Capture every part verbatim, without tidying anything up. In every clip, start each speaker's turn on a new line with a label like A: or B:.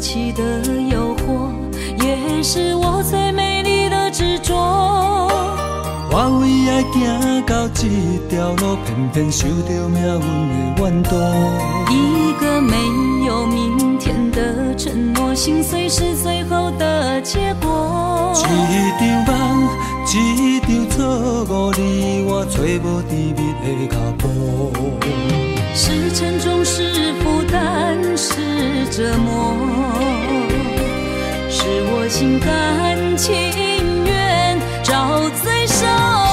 A: 起的诱惑，也是我最美丽的执着。
B: 我为爱行到这条路，偏偏受到命运的怨毒。
A: 一个没有明天的承诺，心碎是最后的结果。
B: 一场梦，一场错误，你我找无甜蜜的脚步。
A: 是沉重，是负担，是折磨，是我心甘情愿找罪受。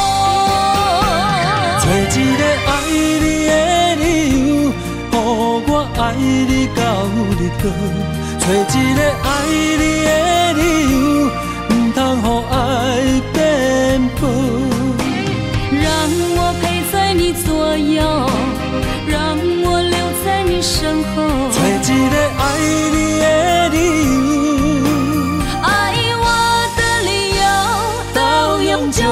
B: 找一个爱你的理由，予我爱你到日落。找一个爱你的理由，唔通予爱变薄。
A: 让我陪在你左右，让我留在你身后。
B: 找一个爱你的理由，
A: 爱我的理由到永久。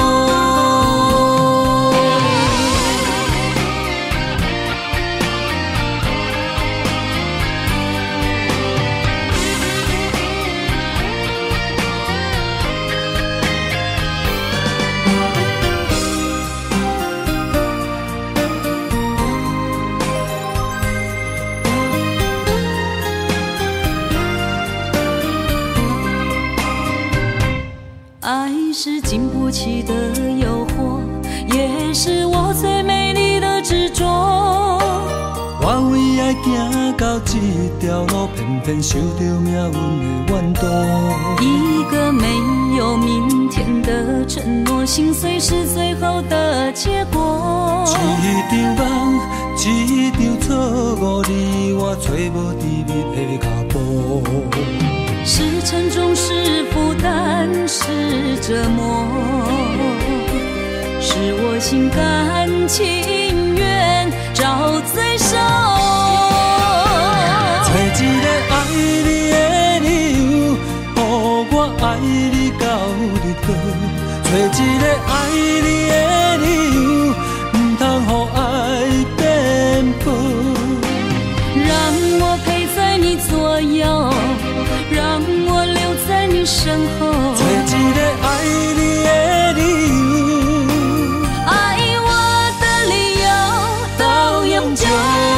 A: 爱是经不起的诱惑，也是我最美丽的执着。
B: 我为爱行到这条路，偏偏受到命运的怨毒。
A: 一个没有明天的承诺，心碎是最后的结果。
B: 一场梦，一场错误，你我找无甜蜜的脚步。
A: 是沉重，是负担，是折磨，是我心甘情愿找罪受。
B: 找一个爱你的理由，予我爱你到日落。找一个爱你的理由，唔通予爱变薄。
A: 让我陪在你左右，让我留在你身后。
B: 找一个爱你的理由，
A: 爱我的理由到永久。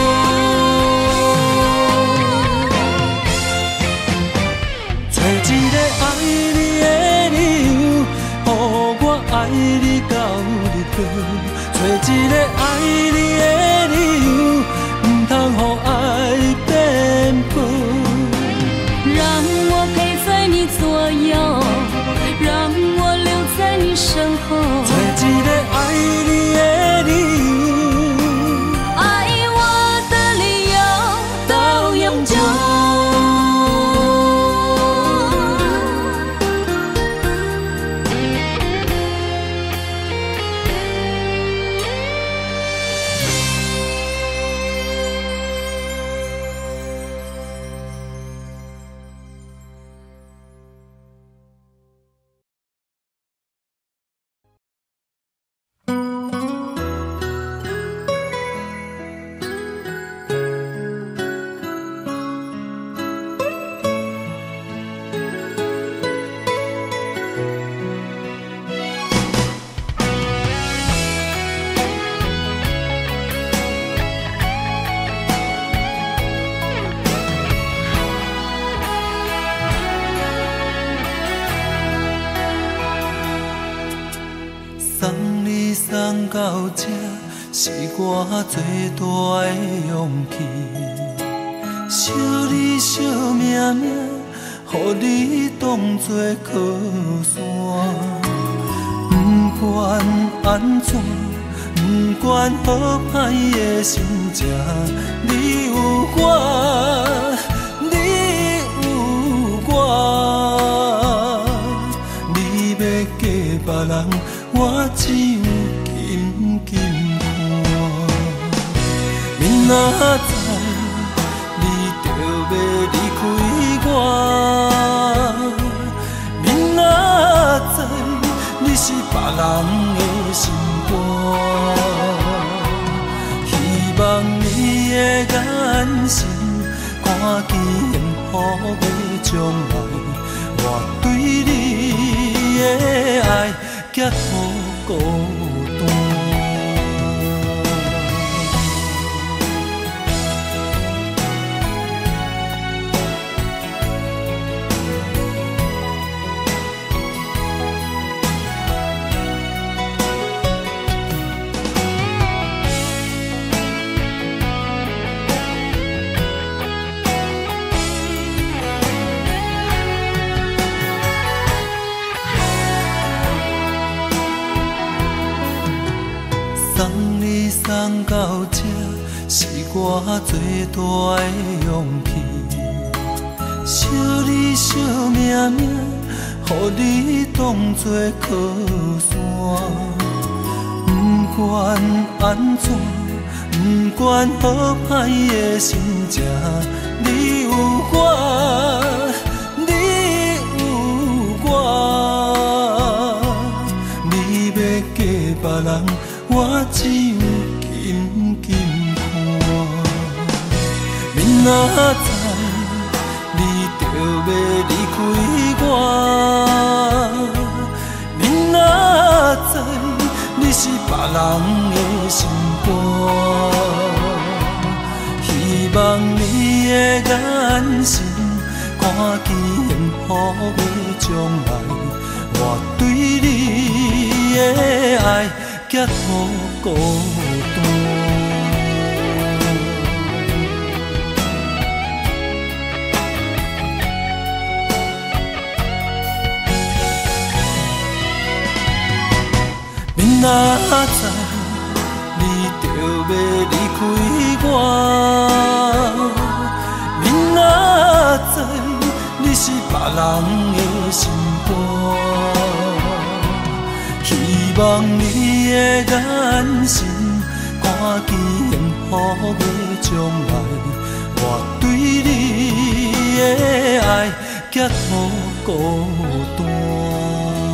B: 找一个爱你的理由，予我爱你到日落。找一个爱你的理由，唔通予爱变薄。
A: 让我陪在你左右，让我留在你身后。
B: 找一个爱你的理由，
A: 爱我的理由到永久。
B: 送到这是我最大的勇气，惜你惜命命，予你当作靠山。不管安怎，不管好歹的心情，你有我，你有我，你要嫁别人，我只有紧紧看。明仔载你就要离开我，明仔载你是别人的心肝。希望你的眼神赶紧予将来，我对你的爱结好孤单。送你送到这，是我最大的勇气。惜你惜命命，予你当作靠山。不管安怎，不管好歹的心情，你有我，你有我。你要嫁别人，我只有紧紧看。明仔载你就要离开我，明仔载你是别人的心肝。希望你的眼神看见幸福的将来，我对你的爱结好孤单。明仔载你就要离开我，明仔载你是别人的心肝。希望你的眼神看见幸福的将来，我对你的爱结好孤单。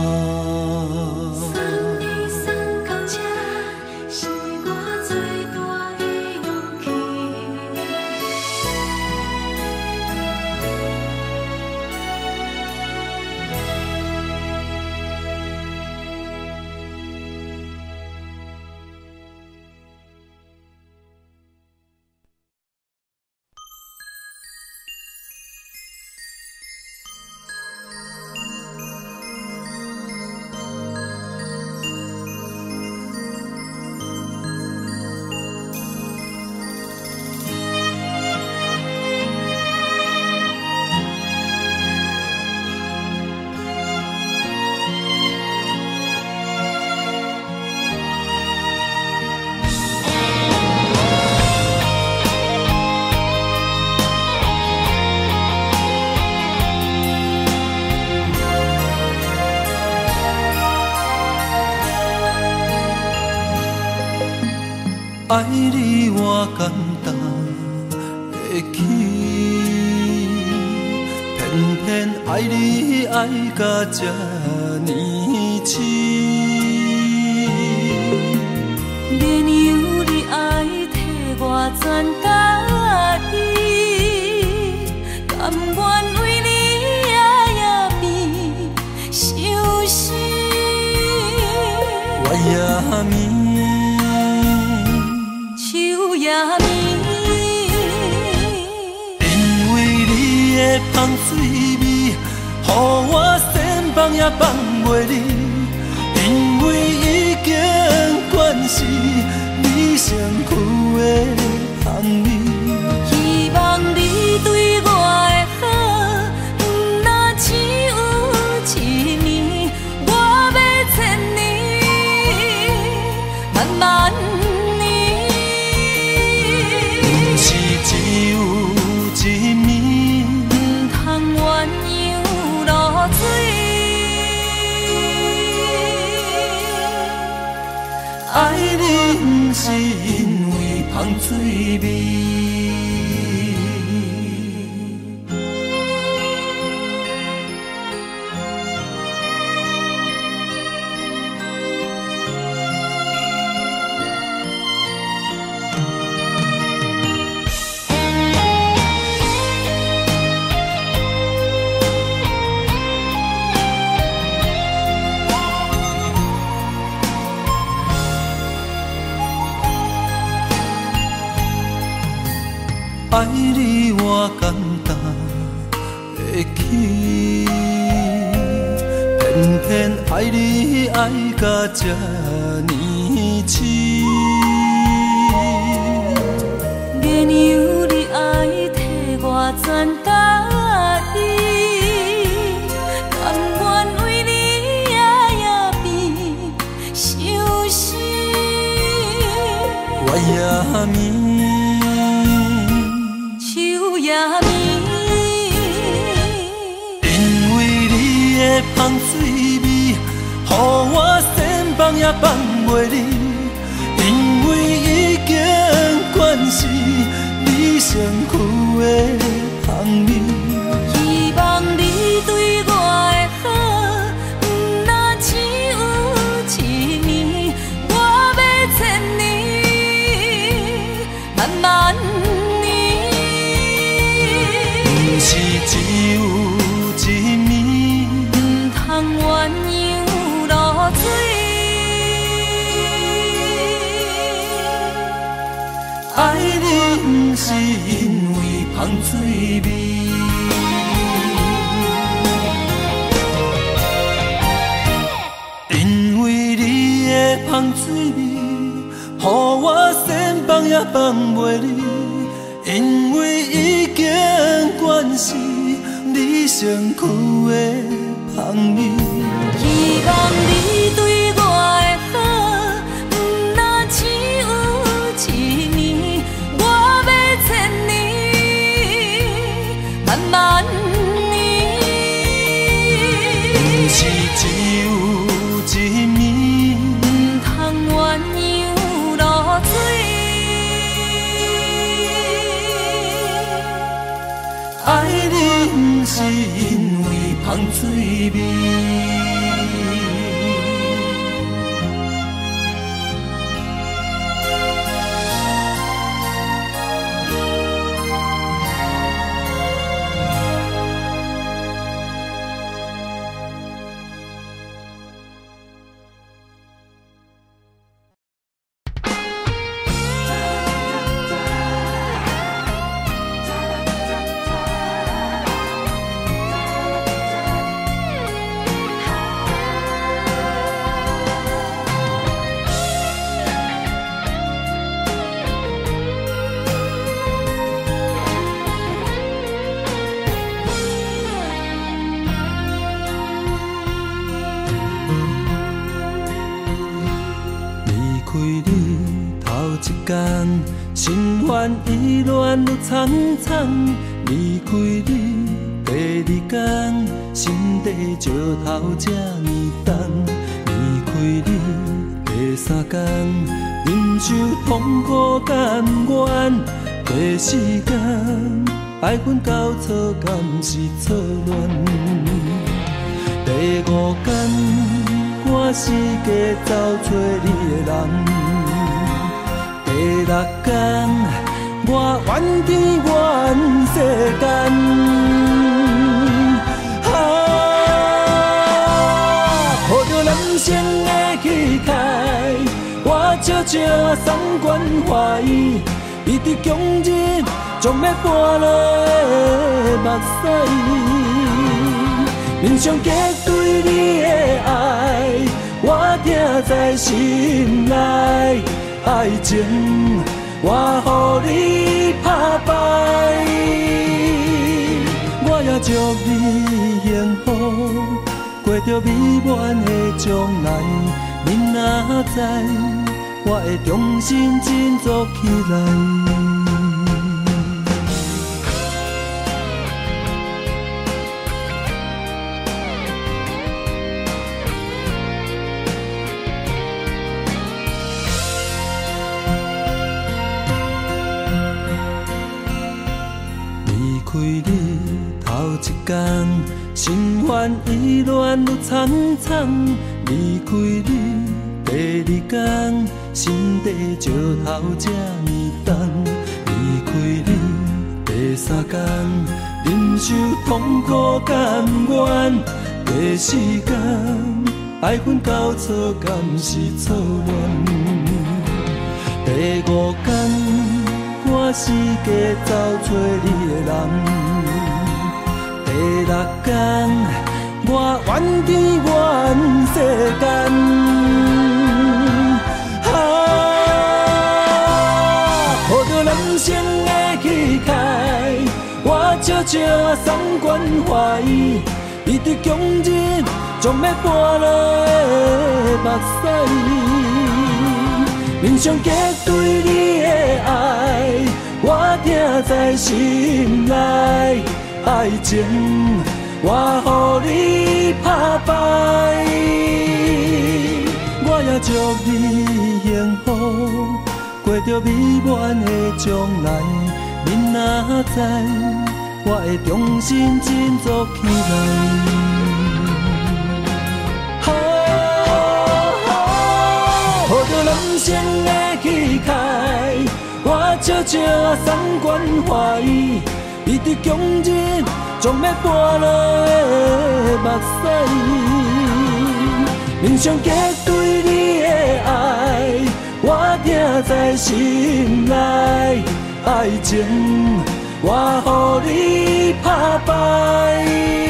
B: 爱你我简单会起，偏偏爱你爱到这呢痴。
A: 免由你爱替我全家己，甘愿为你夜夜眠伤心。
B: 我夜眠。因为你的香水味，予我先放也放袂离。因为已经惯是你身躯的香味。
A: 希望你对我的好，不那只有一年，我要千年，慢慢。
B: 爱你不是因为香水味。 偏爱你爱到这呢痴。
A: 原由你爱替我全家己，甘愿为你夜夜变伤心。
B: 我也眠，
A: 手也眠，
B: 因为你的香水味，予我身放也放袂离。因为已经惯是你身躯的香味，
A: 希望你对我的好，不那只有一年，我要千年，万万年。
B: 不是只有一年，
A: 唔通鸳鸯落水。
B: 爱你不是因为香水味，因为你的香水味，予我身放也放袂离。因为已经惯是你身躯的香味，
A: 希望你对我的好，不那只有一年，我要千年，万万年。
B: 不是只有一年，
A: 唔通鸳鸯落水。
B: 爱你不是因为香水味。心烦意乱愈苍苍，离开你第二天，心地石头这呢重。离开你第三天，忍受痛苦甘愿。第四天，爱阮交错敢是错乱。第五天，我四界找找你的人。第六天，我怨天怨世间，啊，抱着人生的气概，我悄悄送关怀，一直强忍，将要搬落的目屎，面上结对你的爱，我听在心内。爱情，我予你打败，我也祝你幸福，过着美满的将来。你若知，我会重新振作起来。开你头一天，心烦意乱愈苍苍。离开你第二天，心地石头这呢重。离开你第三天，忍受痛苦甘愿。第四天，爱阮交错敢是错乱。第五天。我四界找找你的人，第六天我怨天怨世间。啊，抱着男生的气概，我悄悄送关怀，伊伫强日将要搬落的目屎，面上结对你的爱，我听在心内，爱情我予你拍败，我也祝你幸福，过着美满的将来。恁若知，我会重新振作起来。抱着男生的气概，我悄悄送关怀，伊伫强日将要搬落的目屎，面上结对你的爱，我听在心内，爱情我予你拍败，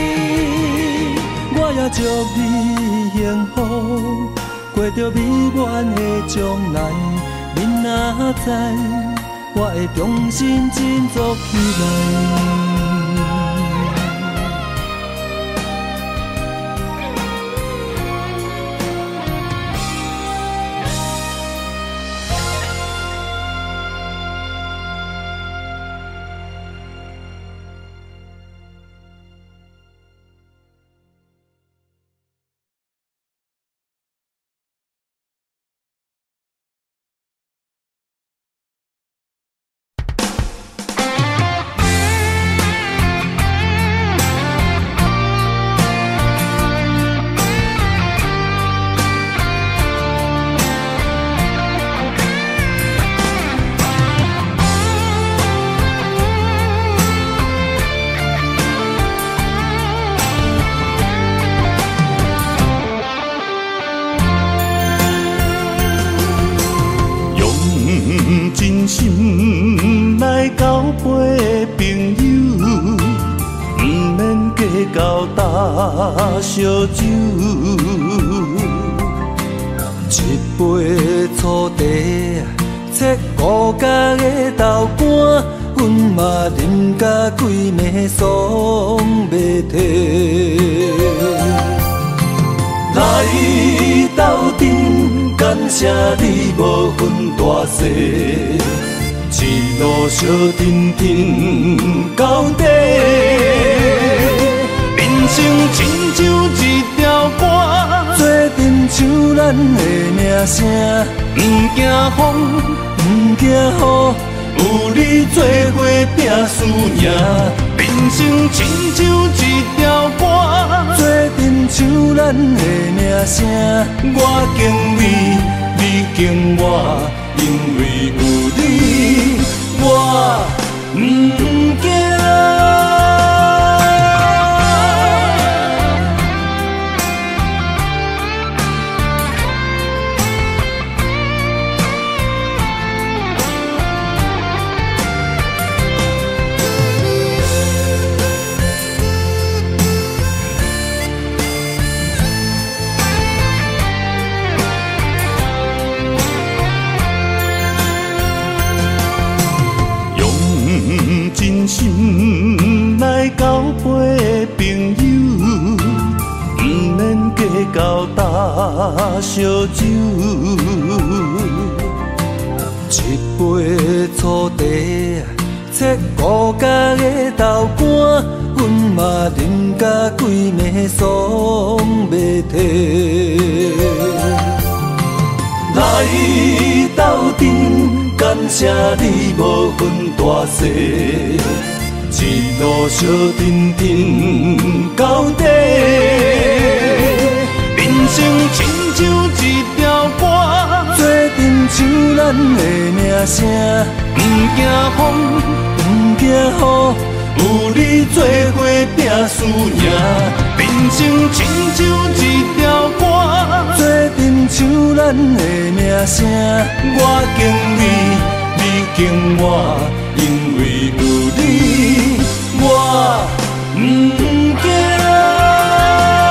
B: 我也祝你幸福，过着美满的将来。恁若知，我会重新振作起来。真心来交陪朋友，不免计较打烧酒。一杯醋茶，切五角的豆干，阮嘛啉甲规暝爽袂停。来斗阵，感谢你无分大小，一路相甜甜到底。人生亲像一条歌，做阵像咱的名声。不惊风，不惊雨，有你做伙拼输赢。人生亲像一条歌，做阵像咱的名声。我敬你，你敬我，因为有你，我不惊。真心来交陪朋友，不免计较打烧酒。一杯醋茶，切五角的豆干，阮嘛啉甲规暝爽袂停。来斗阵，感谢你无分大小，一路相甜甜到底。人生亲像一条歌，做阵像咱的名声。不惊风，不惊雨，有你做伙拼输赢。人生亲像一条歌，做阵像咱的名声。我敬你，你敬我，因为有你，我不惊。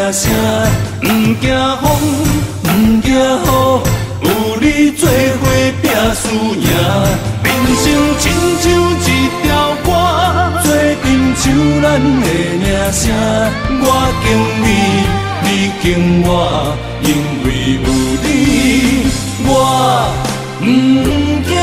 B: 声，毋惊风，毋惊雨，有你做伙拼输赢。人生亲像一条歌，做阵唱咱的名声。我敬你，你敬我，因为有你，我毋惊。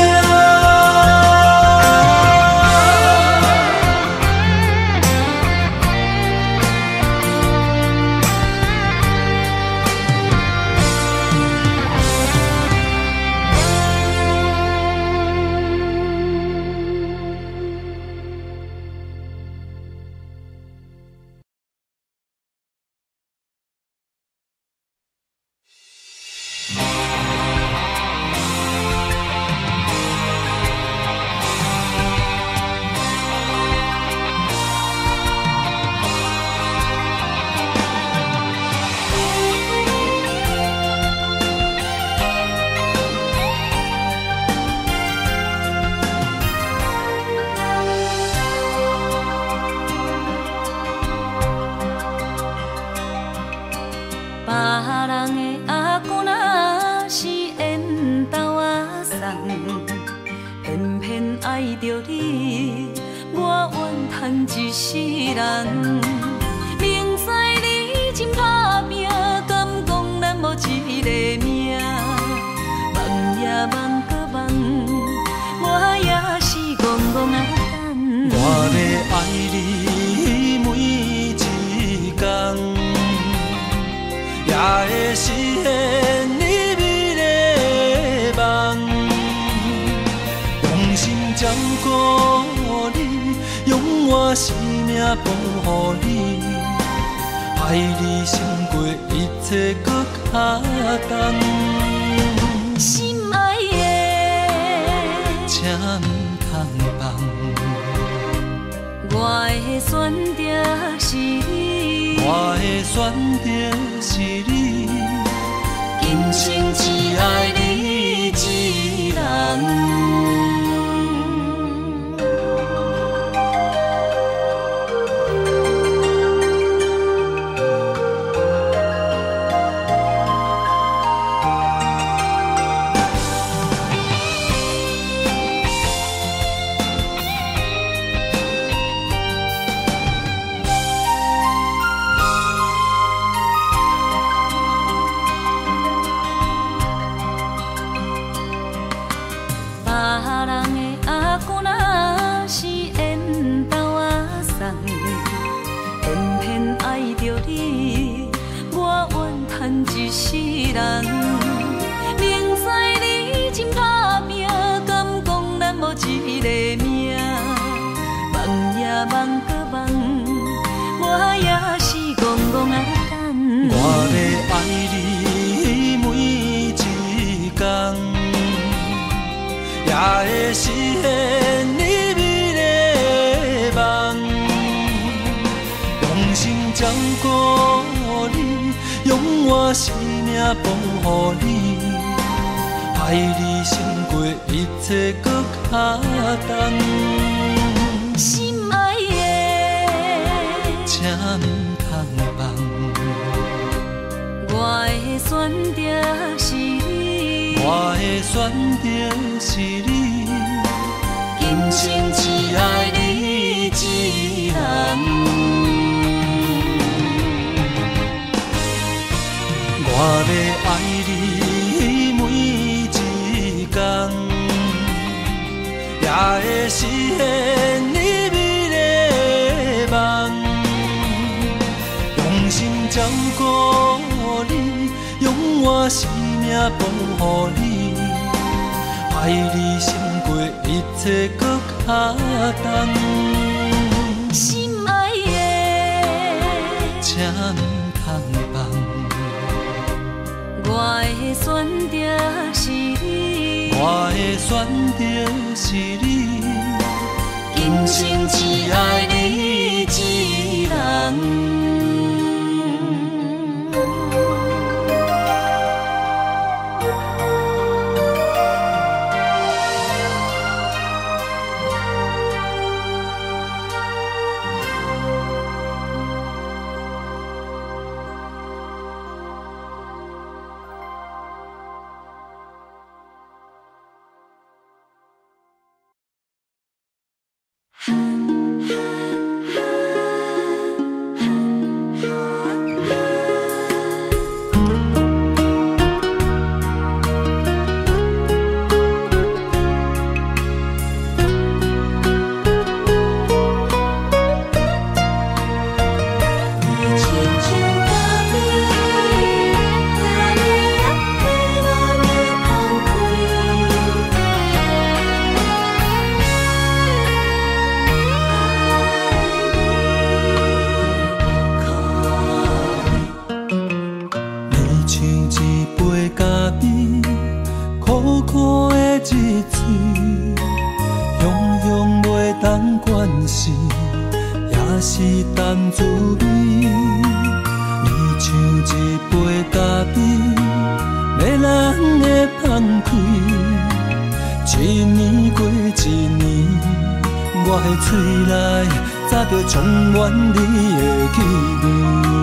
B: 事，也是淡滋味。你像一杯咖啡，迷人的放开。一年过一年，我的嘴内早就充满你的气味。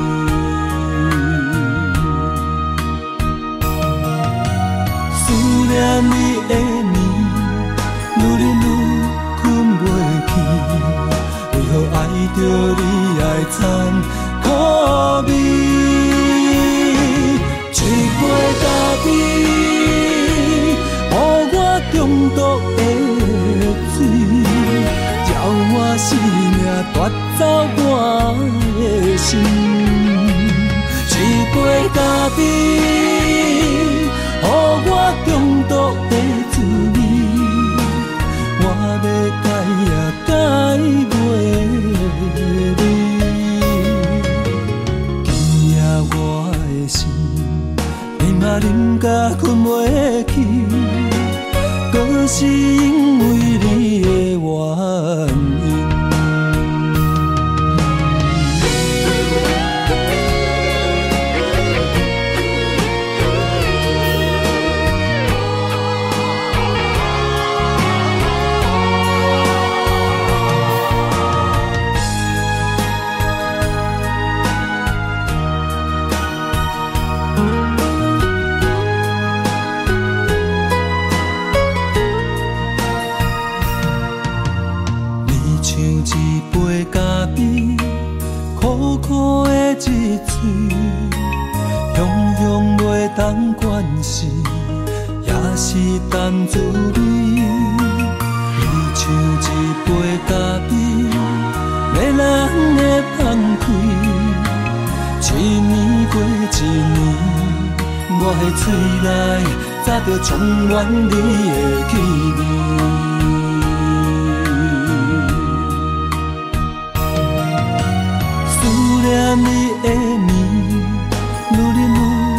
B: 思念你的眠，愈忍愈困袂去。为何爱着你爱惨苦味？一杯咖啡，予我中毒的水，叫我生命夺走我的心。一杯咖啡，予我中毒的滋味，我要改也改袂你。今夜我的心，你嘛啉甲困袂去，搁是因为你的原因。当关系也是淡滋味，你像一杯咖啡，迷人的放开。一年过一年，我的嘴内早就充满你的气味。思念你的眠，愈忍愈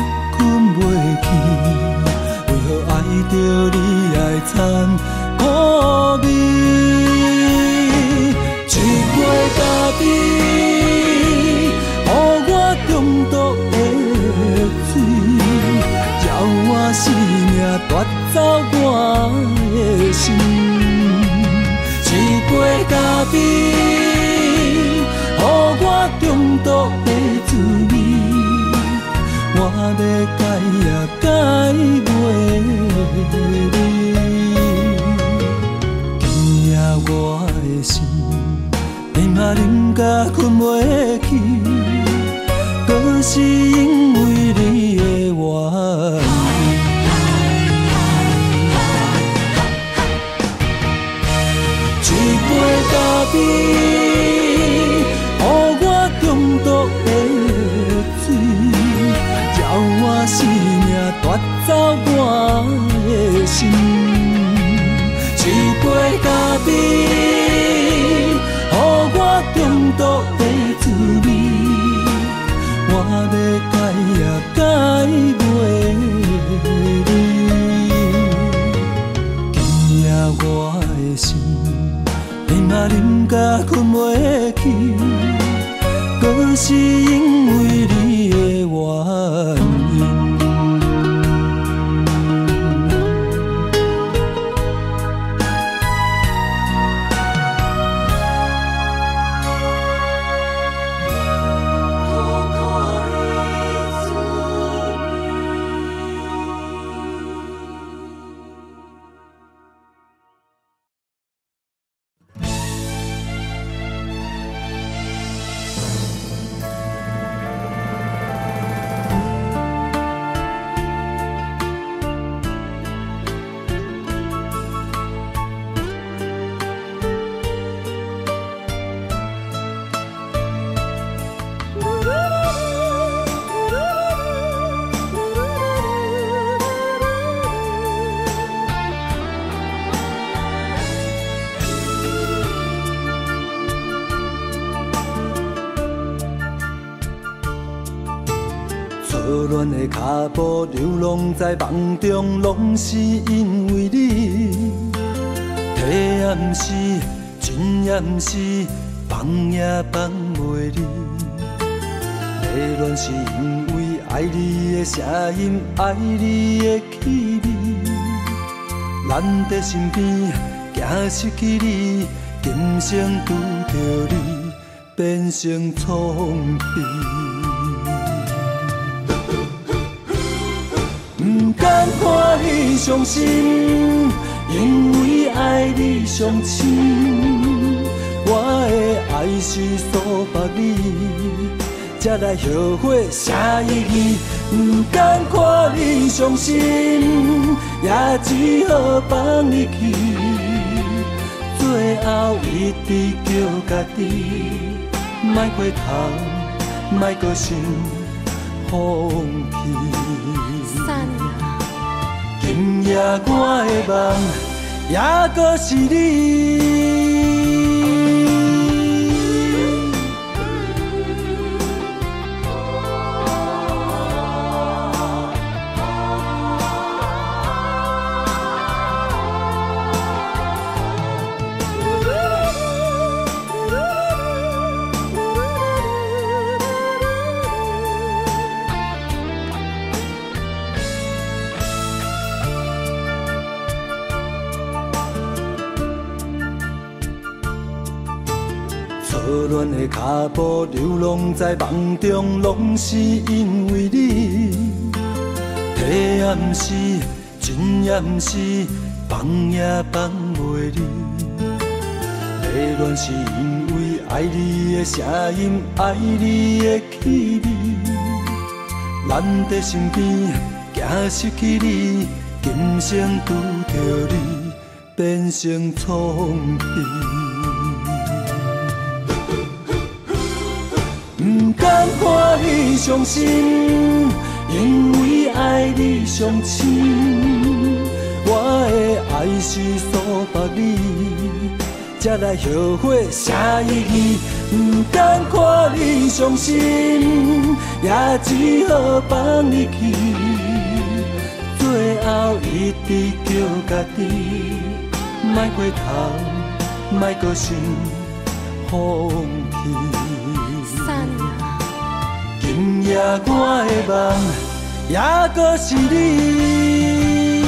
B: 为何爱着你爱惨苦味？一杯咖啡，予我中毒的水，叫我生命夺走我的心。一杯咖啡，予我中毒的滋味，我要改也改袂你。今夜我的心，你嘛啉甲困袂去，搁是因为你的原因。一杯咖啡，予我中毒的水，我生命夺走我的心。一杯咖啡，予我中毒的滋味，我要改也改袂你。今夜我的心，你嘛啉甲困袂去，搁是因为你的原因。错乱的脚步流浪在梦中，拢是因为你。黑暗时，真也毋是放也放袂离。迷恋是因为爱你的声音，爱你的气味。咱在身边，惊失去你，今生拄着你，变成创悲。不敢看你伤心，因为爱你伤深。我的爱是诉别你，才来后悔啥意义？不敢看你伤心，也只好放你去。最后一直叫家己，莫回头，莫搁想放弃。今夜我的梦，也搁是你。错乱的脚步流浪在梦中，拢是因为你。体也毋是，真也毋是，放也放袂离。迷恋是因为爱你的声音，爱你的气味。咱在身边，惊失去你，今生拄着你，变成创悲。不敢看你伤心，因为爱你伤深。我的爱是诉别你，才来后悔啥意义？不敢看你伤心，也只好放你去。最后一直叫家己，莫回头，莫搁想放弃。今夜我的梦，也搁是你。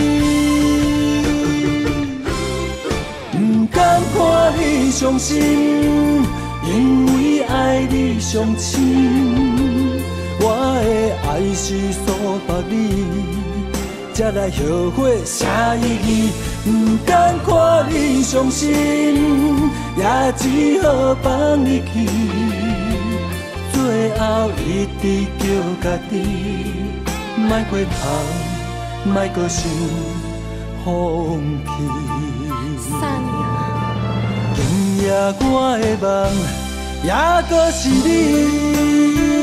B: 不敢看你伤心，因为爱你伤深。我的爱是诉别你，才来后悔啥意义？不敢看你伤心，也只好放你去。最后一直叫家己，莫回头，莫搁想放弃。今夜我的梦，也搁是你。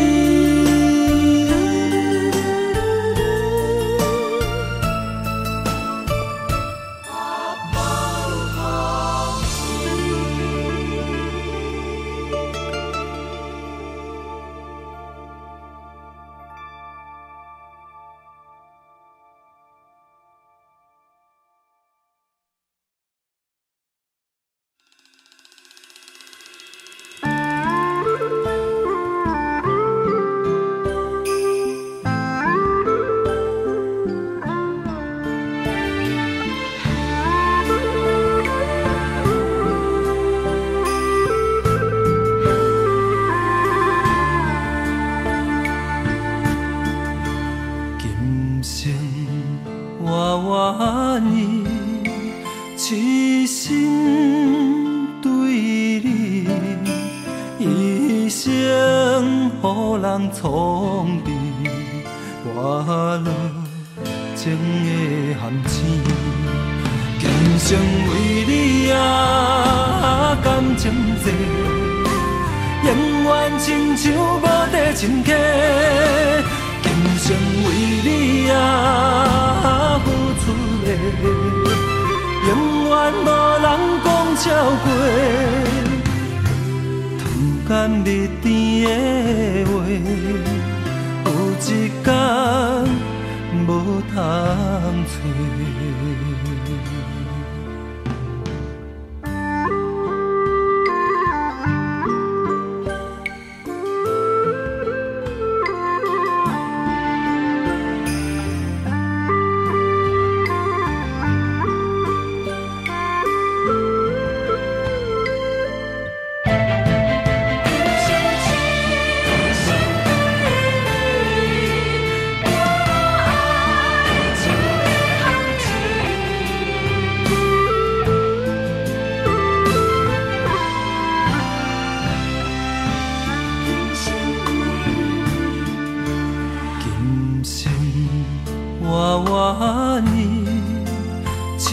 B: 创悲，活落情的含情，今生为你啊感情债，永远亲像无地亲客。今生为你啊付出的，永远无人讲超过。甘蜜甜的话，有一天无通找。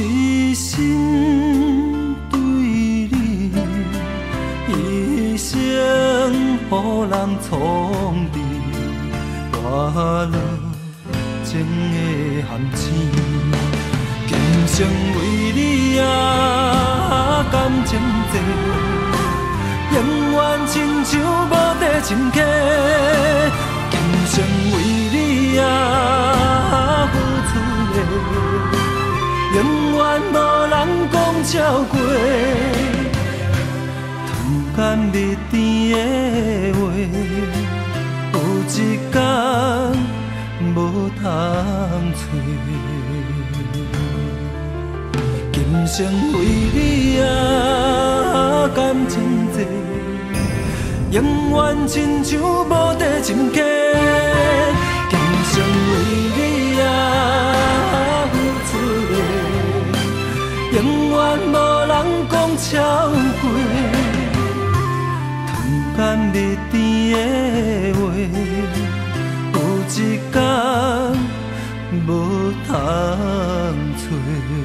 B: 一心对你，一生予人创治，大落情的陷阱，今生为你啊，感情债，永远亲像无底深溪，今生为你啊，付出的。永远无人讲超过，窗间蜜甜的话，有一天无通吹。今生为你啊，感情债，永远亲像无底深溪。今生为你啊，付出的。永远无人讲超过，窗间蜜甜的话，有一天无通吹。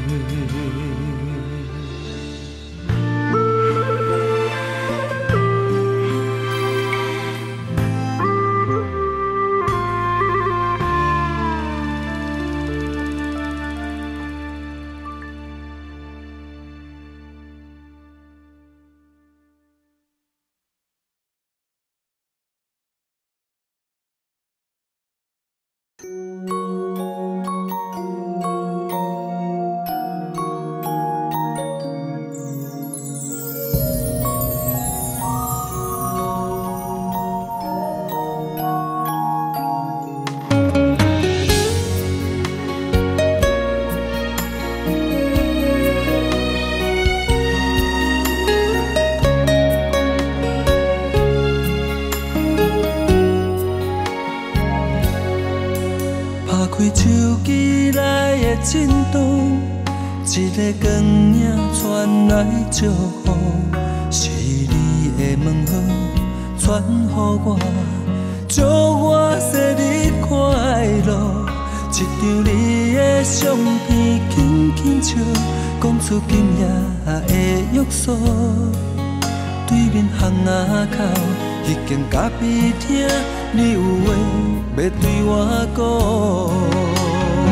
B: 震动，一个光影传来祝福，是你的问候传予我，祝我生日快乐。一张你的相片轻轻笑，讲出今夜的约束。对面巷仔口，迄间咖啡厅，你有话要对我讲。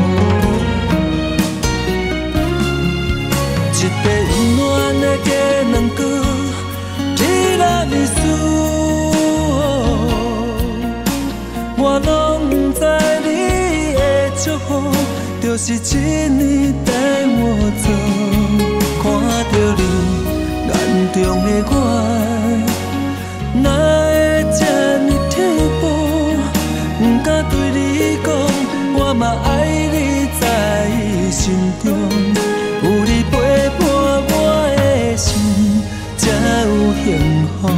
B: 一块温暖的鸡卵糕，提拉米苏，我拢知你的祝福，就是一年带我走。看着你眼中的我，哪会这呢退步？不敢对你讲，我嘛爱你在心中。有你陪伴我的心，才有幸福。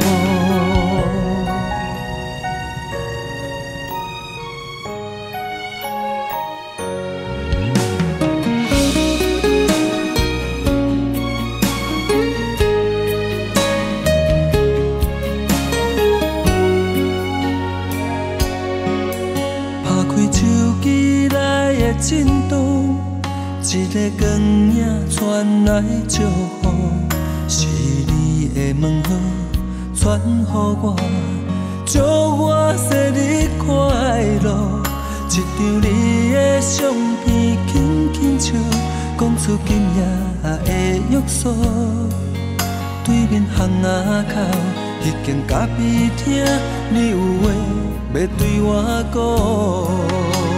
B: 拍开手机来的震动。一个光影传来祝福，是你的问候传予我，祝我生日快乐。一张你的相片轻轻笑，讲出今夜的约束。对面巷仔口，迄间咖啡厅，你有话要对我讲。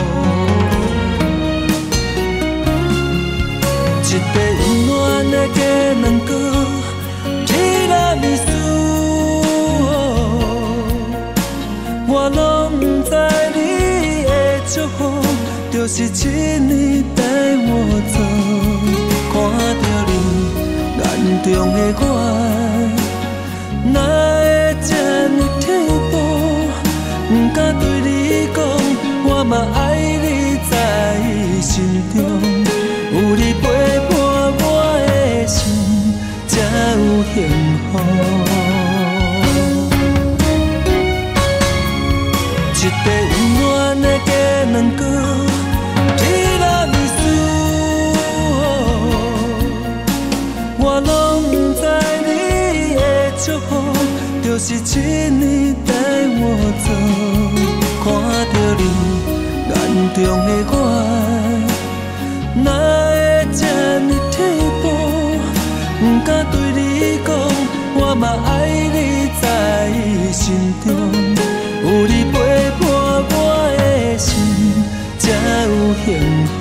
B: 一块温暖的鸡卵糕，提拉米苏，我拢知你的祝福，就是一年带我走。看着你眼中的我，哪会这呢退步？不敢对你讲，我嘛爱你在心中。有你陪伴我的心，才有幸福。一块温暖的鸡卵糕，提拉米苏， 祝福，就是一年带我走。看着你眼中的我，哪会这么退步？不敢对你讲，我嘛爱你在心中。有你陪伴我的心，才有幸福。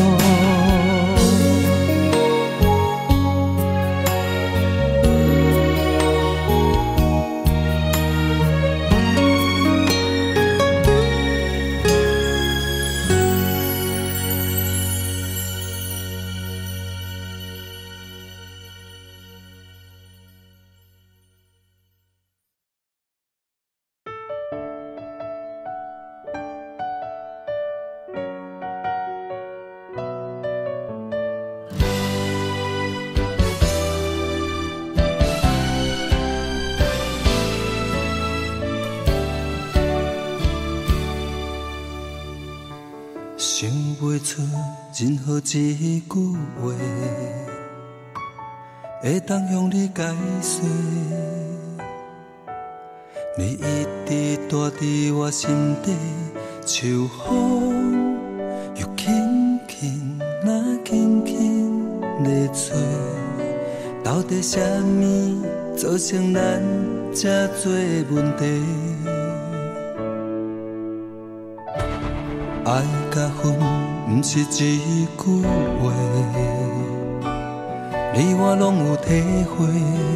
B: 想不出任何一句话，会当向你解释。你一直住伫我心底，像风又轻轻那轻轻在吹。到底什么造成咱这多问题？爱甲恨不是一句话，你我拢有体会。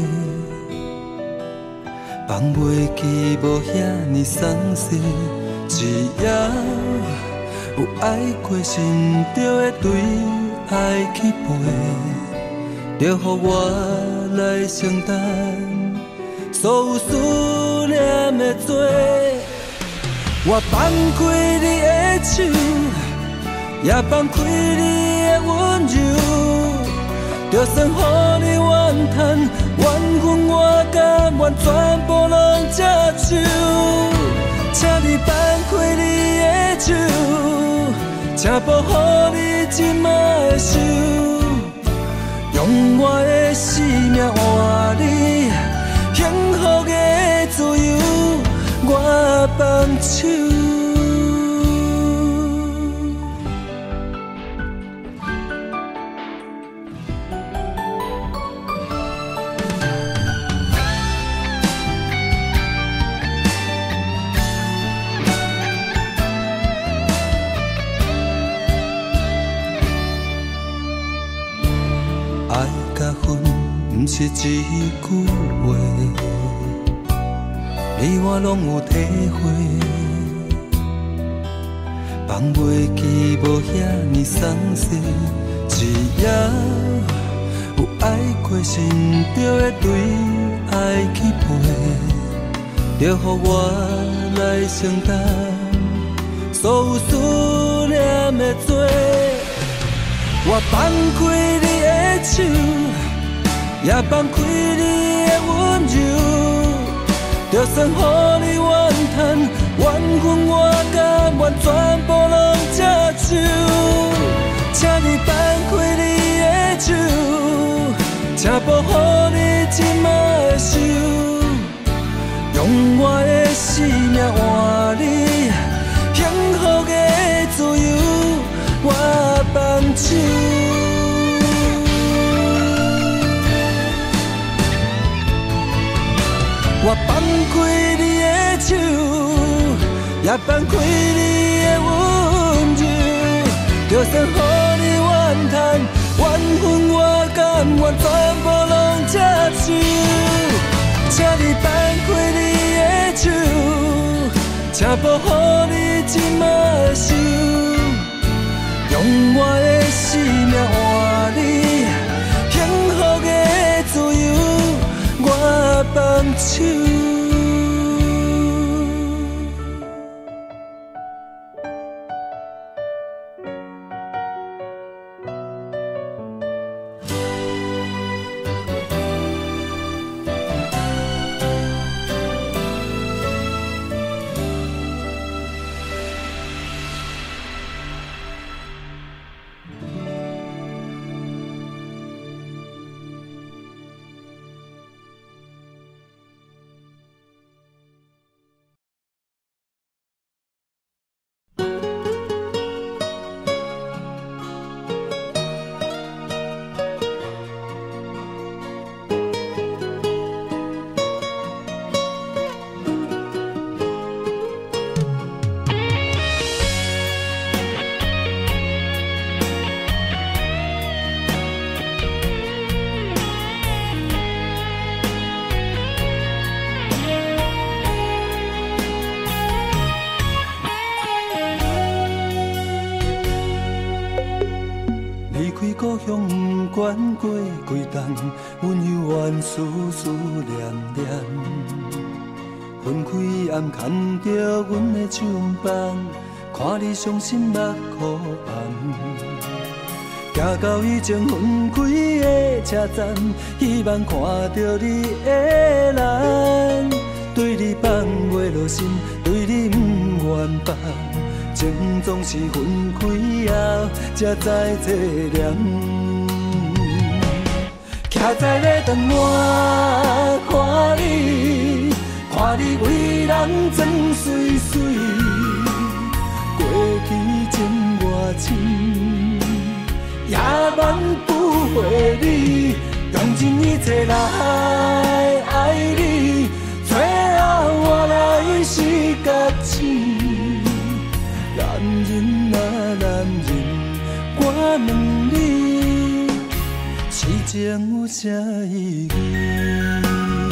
B: 放袂记无遐尼松懈，只要有爱过，心就会对爱去陪，就予我来承担所有思念的罪。我放开你的手，也放开你的温柔，就算予你怨叹，怨恨我甘愿全部拢接受。请你放开你的手，请保护你即马的手，用我的生命换你幸福的自由。我放手，爱甲恨不是一句话，你我拢有体会，放袂记无遐尼松懈，只要有爱过，心就会对爱去陪，就予我来承担所有思念的罪。我放开你的手，也放开你的温柔，就算予你怨叹，怨恨我甘愿全部拢接受。请你放开你的手，请保护你即马的手，用我的生命换你幸福的自由。我放手。我放开你的手，也放开你的温柔，就算予你怨叹，怨恨我甘愿全部拢接受。请你放开你的手，请保护你即马的手，用我的生命换你幸福的自由。我放手。 管过几冬，阮犹原思思念念。分开暗牵着阮的手棒，看你伤心目眶红。行到已经分开的车站，希望看到你的人，对你放袂落心，对你不愿放。情总是分开后才知凄凉，徛在咧等我看你，看你为人装水水，过去情偌深，也万不回你，用尽一切来爱你，最后我来是觉醒。男人啊男人，我问你，痴情有啥意义？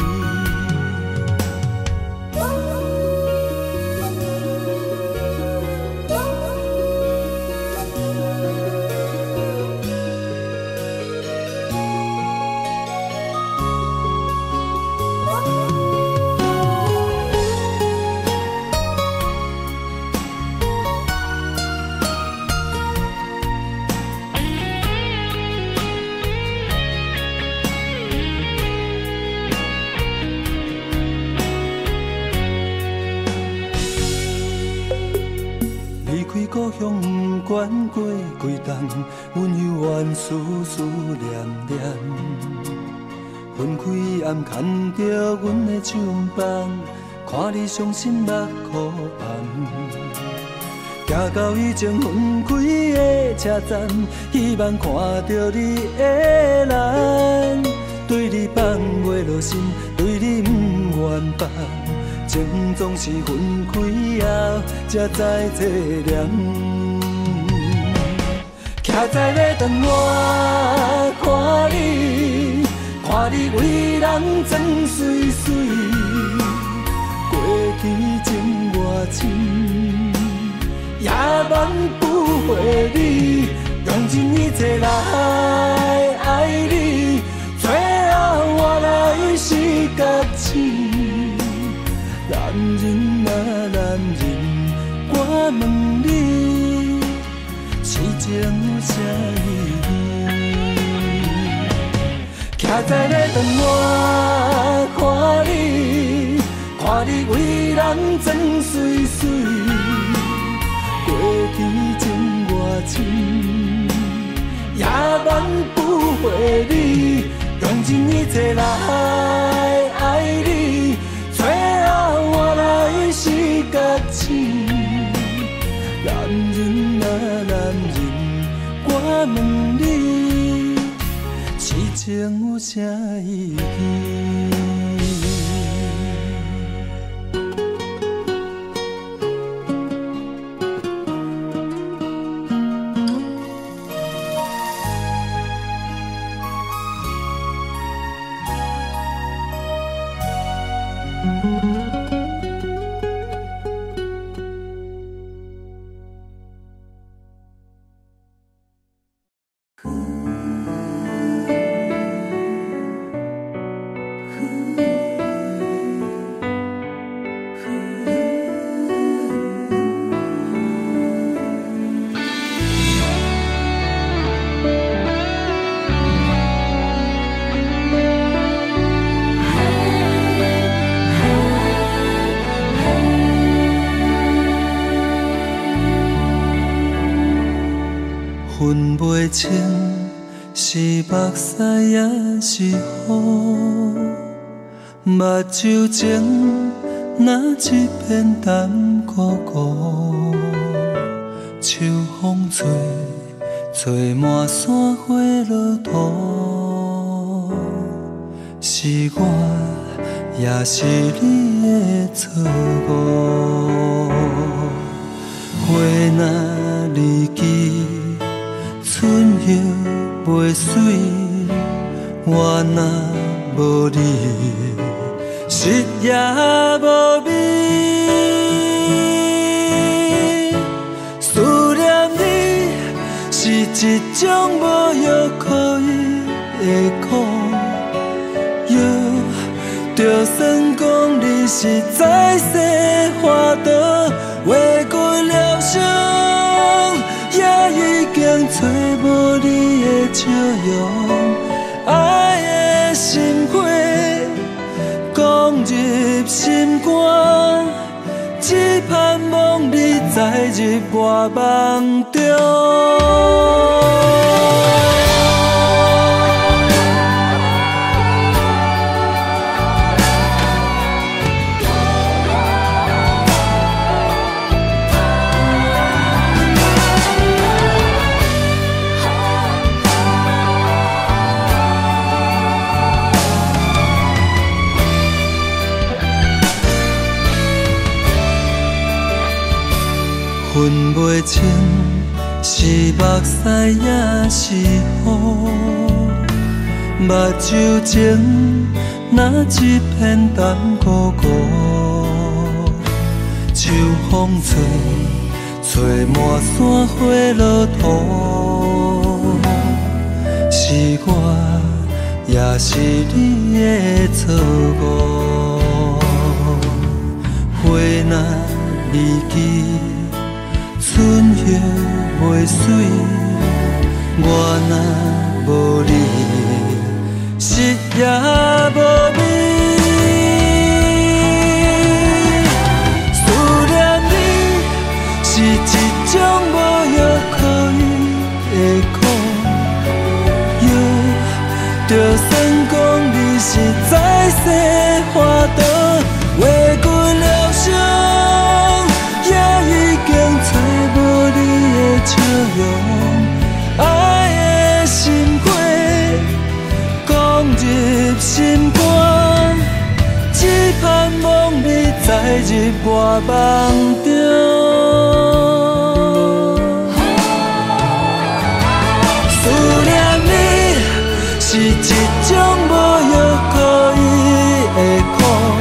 B: 故乡不管过几冬，阮犹原思思念念。分开暗牵着阮的手棒，看你伤心目眶红。行到已经分开的车站，希望看到你的人，对你放袂落心，对你不愿放。情总是分开后才知凄凉，徛在咧等我看你，看你为人装水水，过去情偌深，也万不回你，用尽一切来爱你，最后我来是觉醒。男人啊男人，我问你，痴情有啥意义？徛在咧等我看你，看你为人装水水，过去情偌深，也万不回你，用尽一切来爱你。最后我来是觉醒，男人啊男人，我问你，痴情有啥意义？分袂清是目屎也是雨，目睭前若一片淡孤孤，秋风吹，吹满山花落土，是我也是你的错误，花若离枝春又袂水，我若无你，食也无味。思念你是一种无药可医， 会苦，哟，就算讲你是再世花朵，画过疗伤，也已经找无你的笑容。爱的心花，讲入心肝，只盼望你再入我梦中。分袂清是目屎也是雨，目睭前哪一片淡孤孤，秋风吹，吹满山花落土，是我也是你的错误，花若离去。春叶袂水，我若无你，食也无味。思念你是一种无药可医的苦，哟，就算讲你是再世花朵，画过疗伤，也已经找无你的笑容。爱的心花，讲入心肝，只盼望你再入我梦中。思念你是一种无药可医的苦，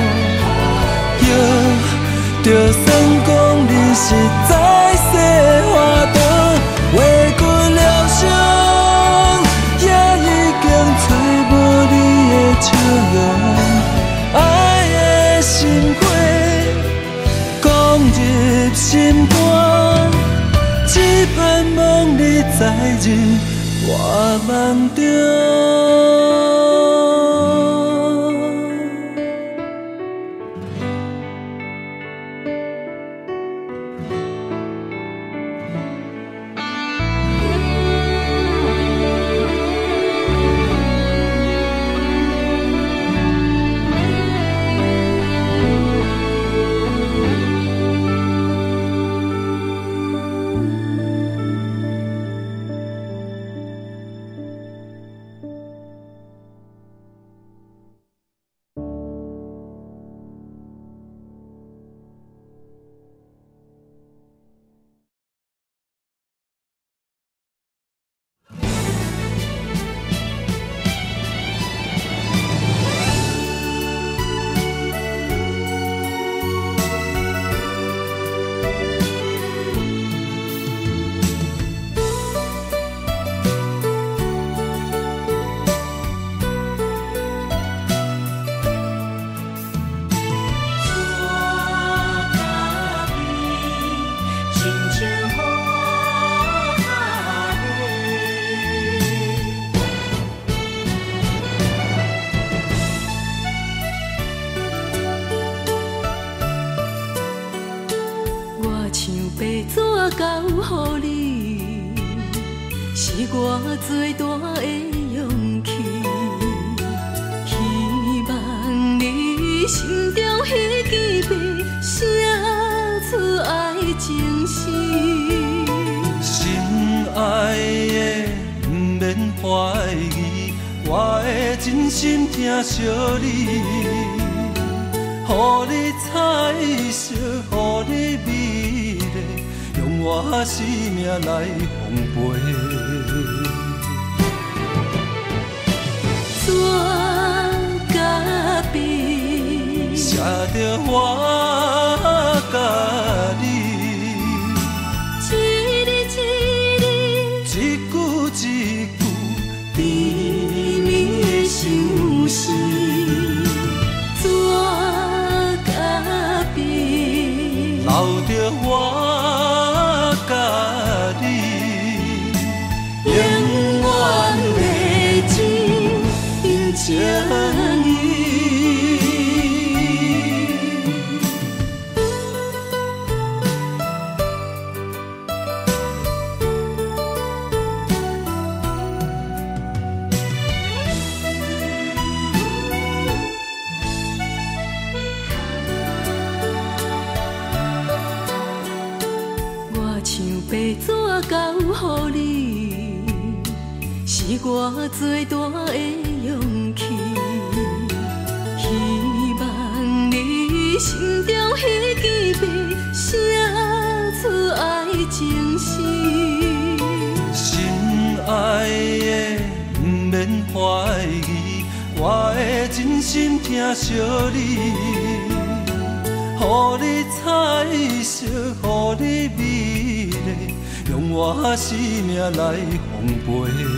B: 哟，就算讲你是再世花朵，画过疗伤，也已经找无你的笑容。爱的心花，讲入心肝，只盼望你再入我梦中。我最大的勇气，希望你心中迄支笔写出爱情诗。 心爱的，不免怀疑，我会真心疼惜你，予你彩色，予你美丽，用我生命来奉陪。
A: 纸甲笔
B: 写着我甲你，
A: 一字一字，
B: 一句一句甜
A: 蜜
B: 我甲你永远的真情意。
A: 白纸交予你，是我最大的勇气。希望你心中迄支笔写出爱情诗。
B: 心爱的，不免怀疑，我会真心疼惜你。予你彩色，予你美丽，用我生命来奉陪。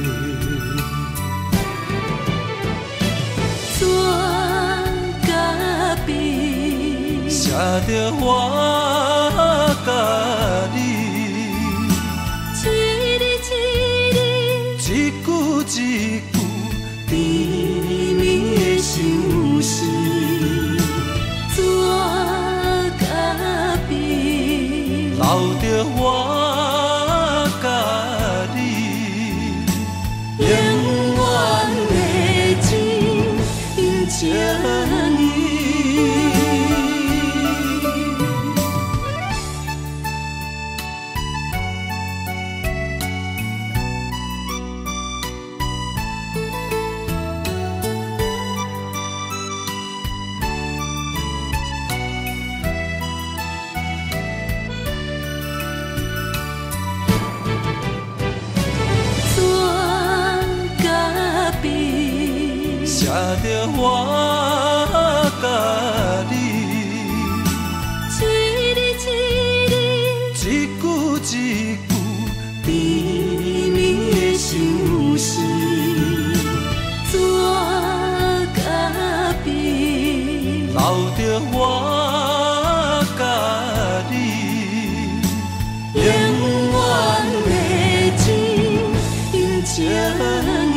A: 纸甲笔，
B: 写着我甲你，
A: 一字一字，
B: 一句一句，
A: 甜蜜的相思。
B: 留着我甲你永远的真情意。写着我甲你，
A: 一字一字，
B: 一句一句，
A: 甜蜜的相思。纸甲笔，
B: 留着我甲你永远的真情意。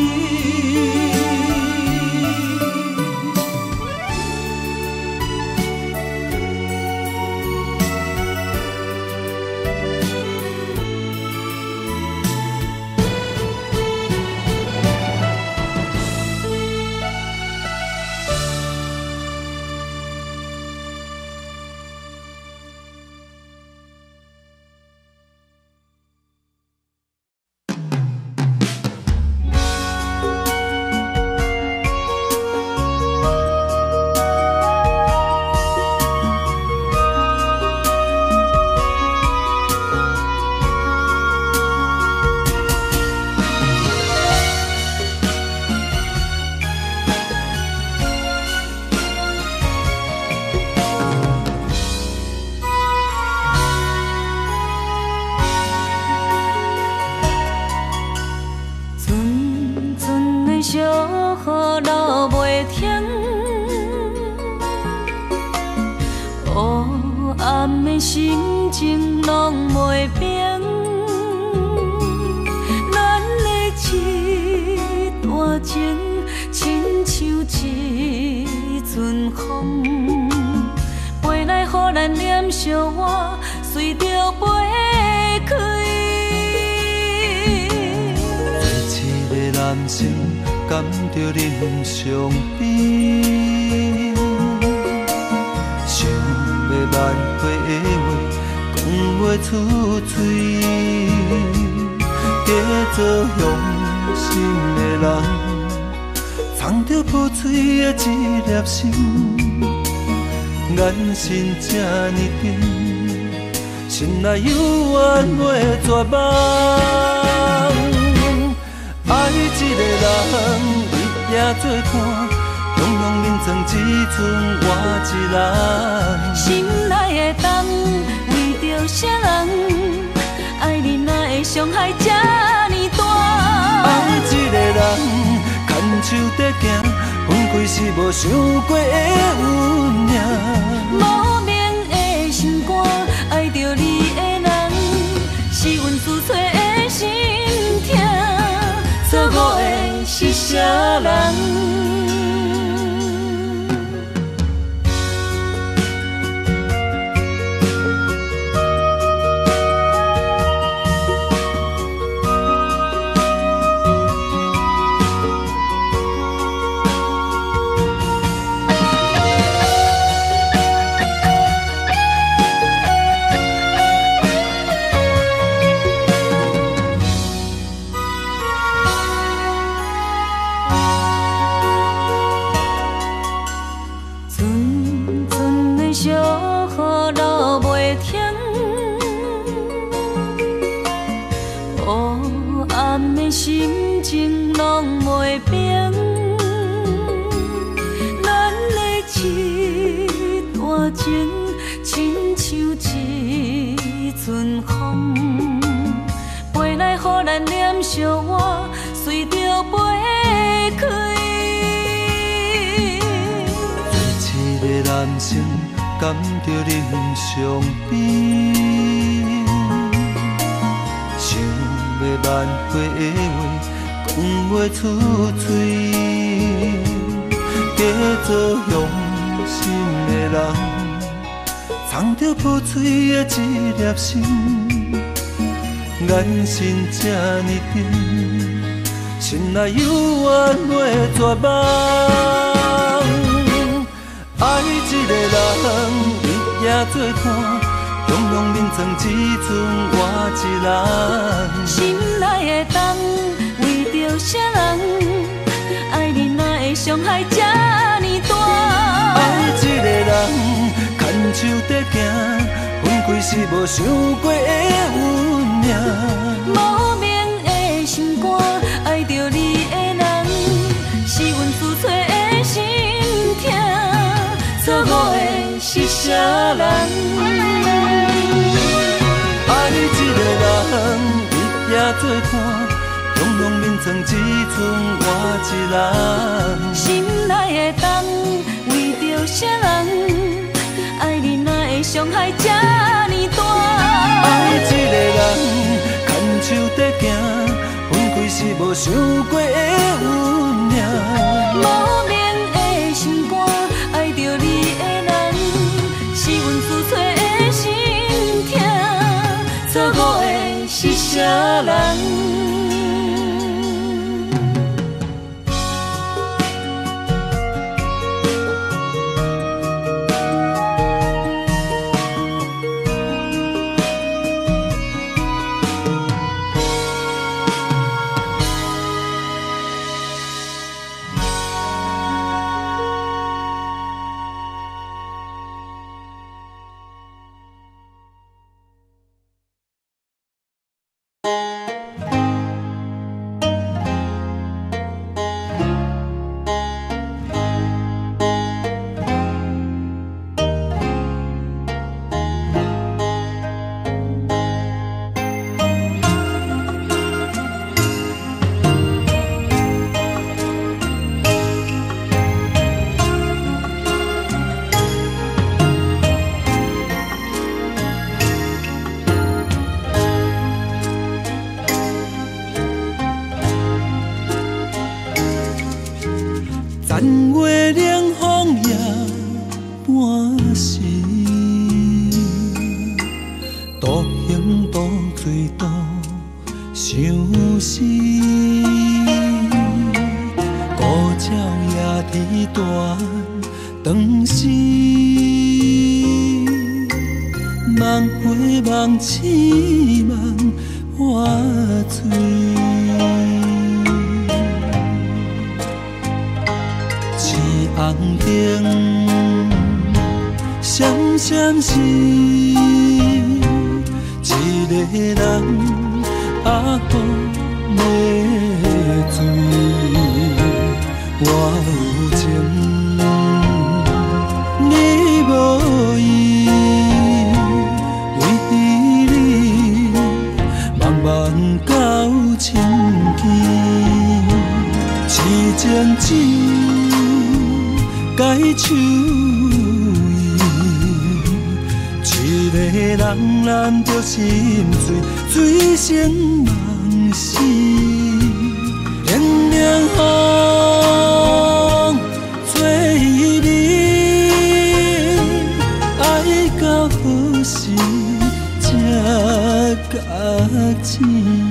A: 心情拢袂变，咱的一段情，亲像一阵风，飞来，予咱念相偎，随着飞开。
B: 做一个男性，感着人伤悲。想要挽回的话，讲袂出嘴。假做用心的人，藏着破碎的一粒心，眼神这呢甜，心内犹原袂绝望。爱一个人，为赢做伴。中央面前只剩我一人，
A: 心内的痛，为着啥人？爱你哪会伤害这呢大？
B: 爱一个人，牵手在行，分开是无想过的有命。
A: 无名的心肝，爱着你。 误的是啥人？心情拢袂变，咱的一段情，亲像一阵风，飞来予咱念相偎，随着飞开。
B: 做一个男生，感着人伤悲。要万岁的话讲袂出嘴，假做用心的人，藏着破碎的一粒心，眼神这呢重，心内幽怨袂绝望。爱一个人，日夜做伴。中央眠床只剩我一人，
A: 心内的痛，为着啥人？爱你哪会伤害这呢大？
B: 爱一个人，牵手在行，分开是无想过的运命。
A: 无名的心肝，爱着你的人，是阮自找的心痛。错误的是啥人？
B: 爱一个人，日夜做伴，中央眠床只剩我一人。
A: 心内的痛，为着啥人？爱你哪会伤害这呢大？
B: 爱一个人，牵手在行，分开是无想过的运命。
A: 无名的心肝，爱着你的人，是阮自找的心痛。错误的是啥人？
B: 残月凉风夜半时，独行独醉独相思。孤鸟夜啼断肠时，梦回梦醒梦花醉。红灯闪闪是一个人啊，好迷醉。我有情，你无意，为你茫茫到深更，痴情酒。解手意，一个人难着心碎，醉生梦死，连凉风做伊面，爱到何时才觉醒？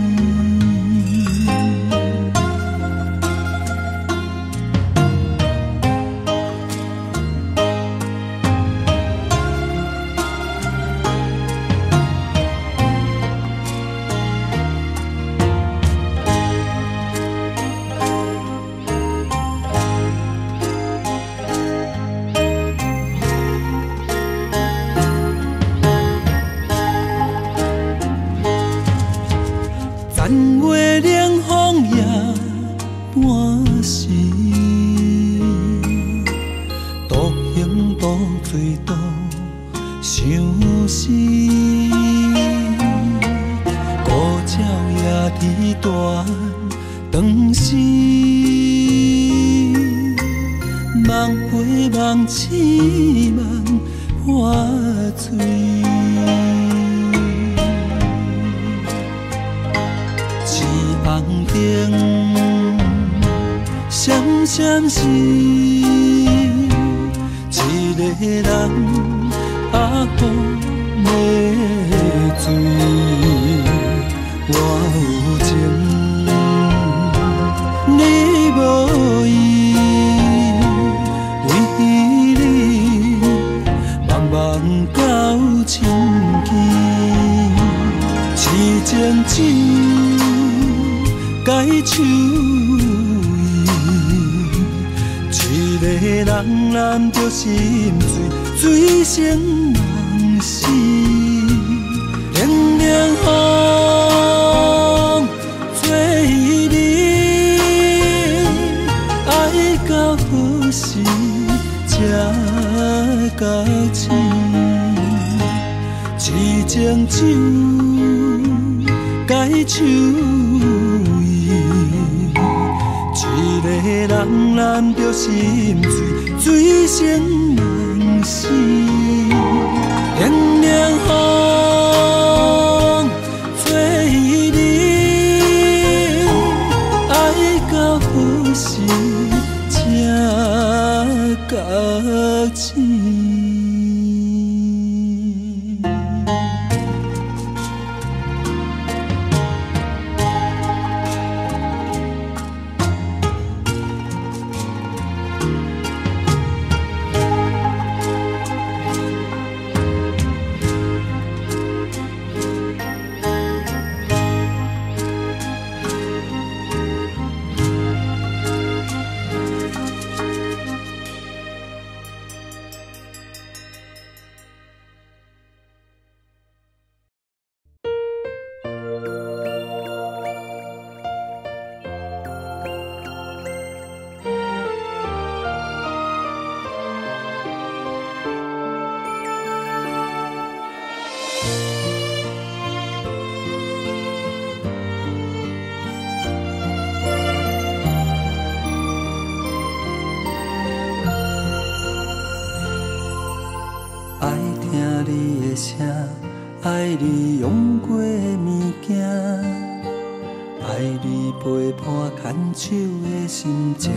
B: 爱你用过的物件，爱你陪伴牵手的心情，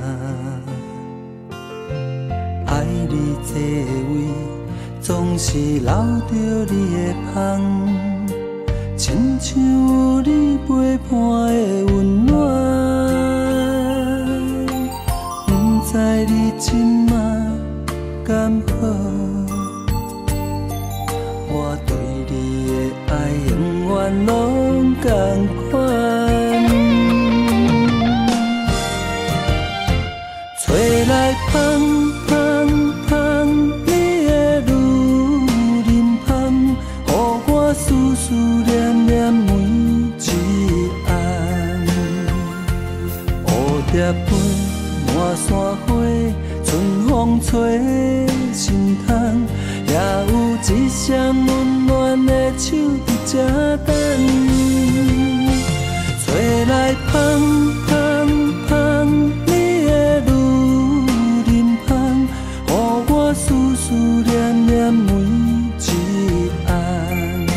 B: 爱你座位总是留着你的香，亲像有你陪伴的温暖。不知你今仔敢好？我对你的爱永远拢同款，吹来香香香，你的女人香，予我思思念念每一暗。蝴蝶飞满山花，春风吹心窗。也有一双温暖的手伫这等，吹来香香香，你的女人香，予我思思念念每一暗。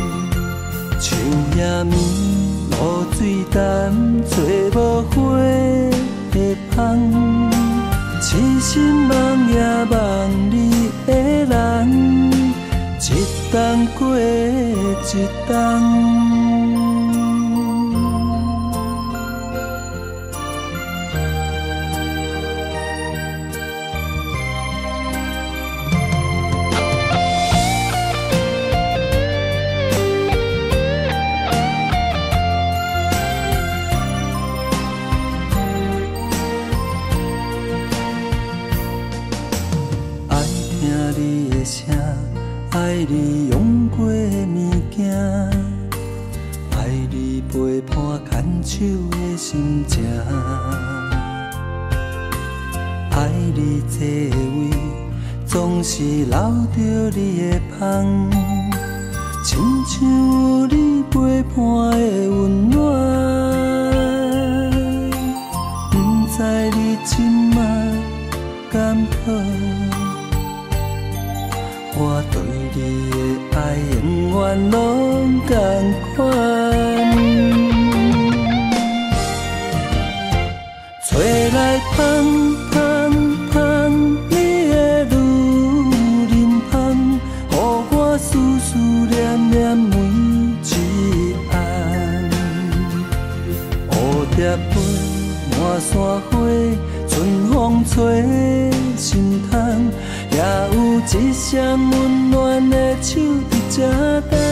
B: 树叶面露水淡，找无花。 痴心梦也梦你的人，一冬过一冬。爱你用过物件，爱你陪伴牵手的心情，爱你座位总是留着你的香，亲像有你陪伴的温暖。不知你今晚敢好？我对你的爱永远拢同款，吹来香香香，你的女人香，予我思思念念每一暗。蝴蝶飞满山花，春风吹心窗。也有一双温暖的手伫这等，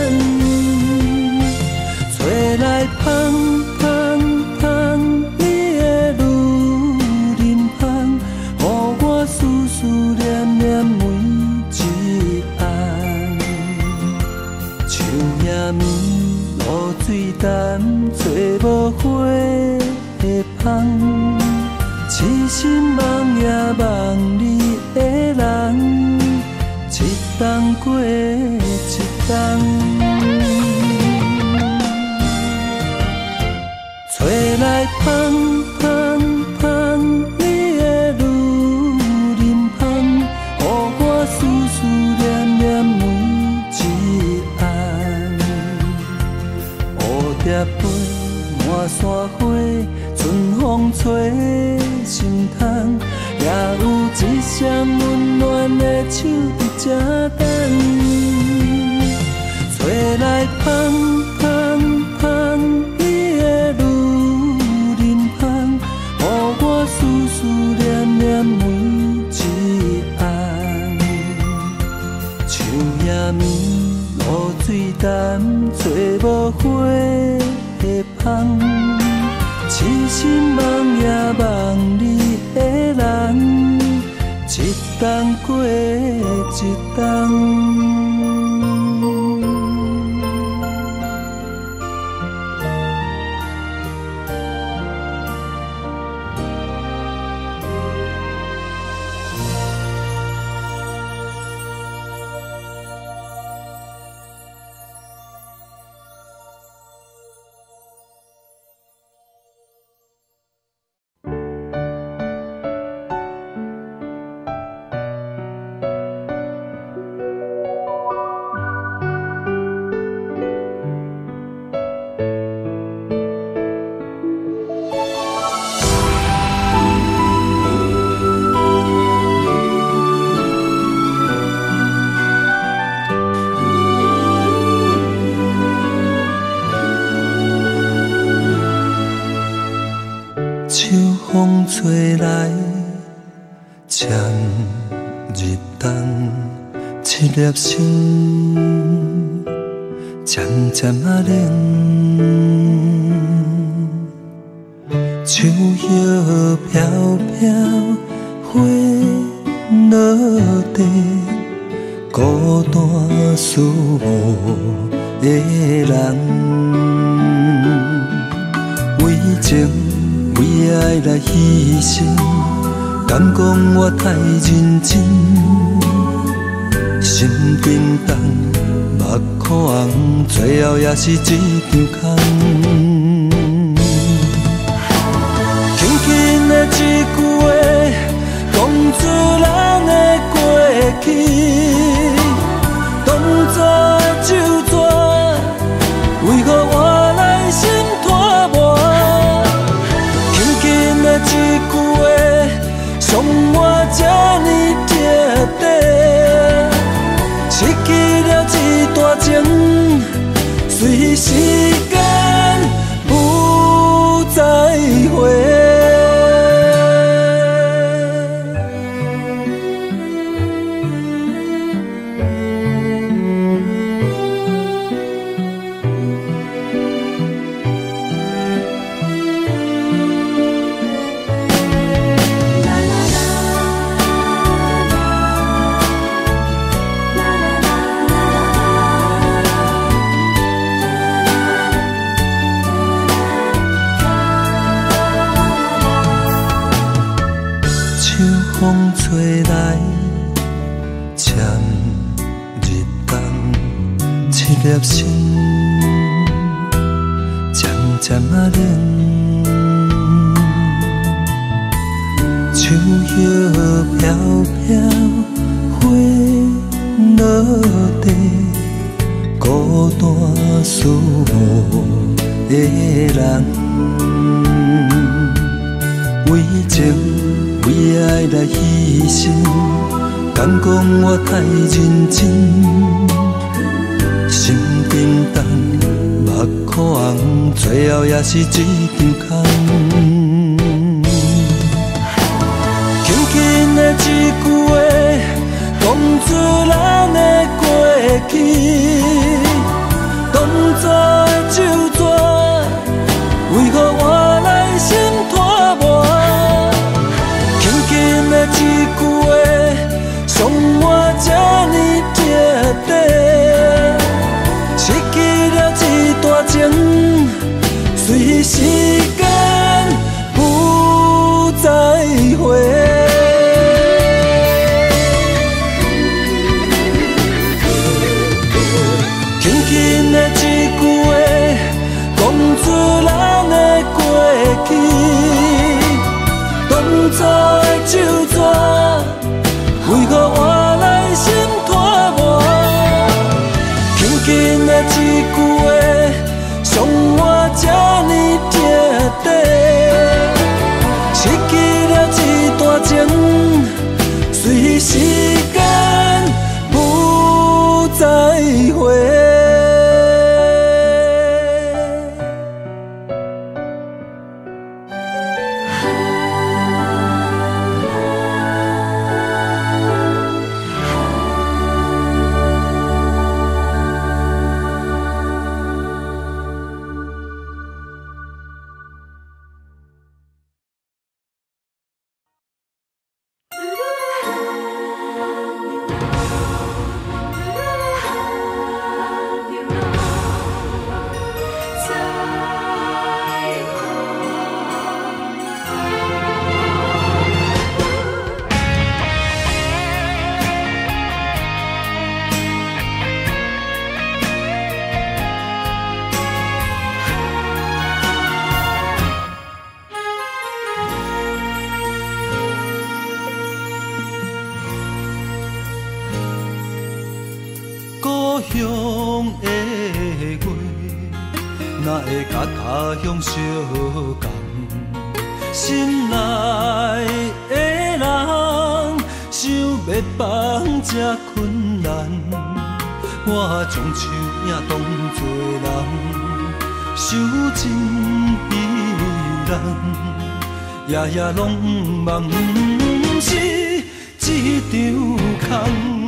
B: 吹来香香香，你的女人香，予我思思念念每一暗。树叶面露水淡，找无花的香，痴心梦也梦你的人，一冬过一冬。吹来香香香，你的女人香，予我思思念念每一暗。蝴蝶飞满山花，春风吹心窗。也有一双温暖的手伫这等，吹来香香香，你的女人香，予我思思念念每一暗。树叶面露水淡，找无花的香，痴心梦也梦你的人，一冬过一冬。吹来渐入冬，七粒心渐渐啊冷，树叶飘飘花落地，孤单思无的人，为情。为爱来牺牲，敢讲我太认真？心冰冻，目眶红，最后也是一场空。轻轻的一句话，讲出咱的过去，当作旧纸，为何换来心拖磨？一句话， 伤我这呢彻底，失去了一段情，随时间不再回。 风吹来，渐日冬，七粒心渐渐啊冷。树叶飘飘，花落地，孤单思慕的人，为情。为爱来牺牲，敢讲我太认真，心平淡，目眶红，最后也是一场空。轻轻的一句话，讲出咱的过去，当作的旧纸，为何换来心拖磨？一句话，伤我这呢彻底，失去了一段情，随时间不再回。轻轻的一句话，讲出咱的过去，当作的旧纸。为何换来心拖磨？轻轻的一句话，伤我这呢彻底，失去了一段情，随时间不再回。哪会甲家乡相共？心内的人想要放这困难，我将手影当作人，受尽悲难，夜夜拢梦不是一场空。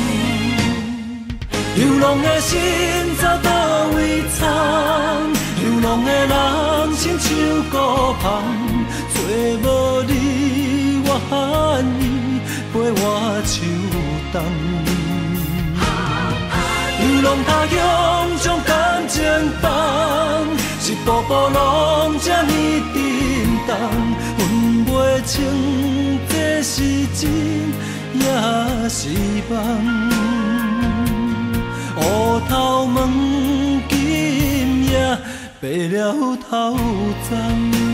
B: 流浪的心走倒位藏？流浪的人心像孤芳，做无你我喊伊陪我手动。流浪他乡将感情放，一步步拢这呢沉重，分袂清这是真也是梦。乌头毛今夜白了头鬃。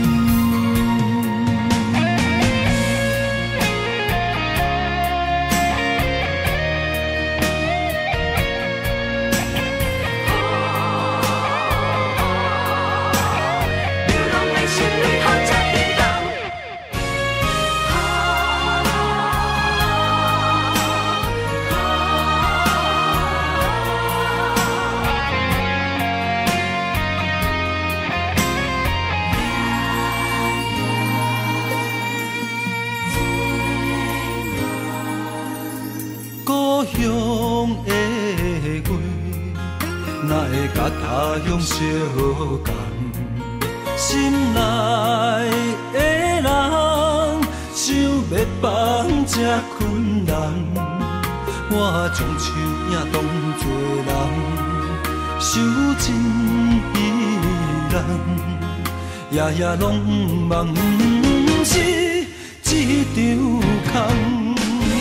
B: 乡的月，哪会甲他乡相共？心内的人，想要放这困难，我将手影当作人，受尽依然。夜夜拢梦不是一场空，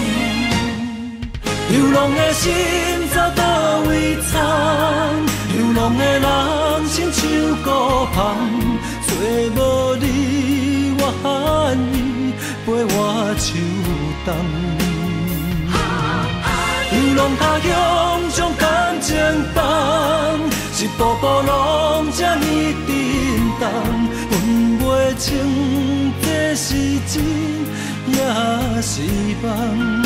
B: 流浪的心走倒位藏？流浪的人心像孤芳，找无你我喊伊陪我手动。流浪他乡将感情放，一步步拢这呢沉重。分袂清这是真也是梦。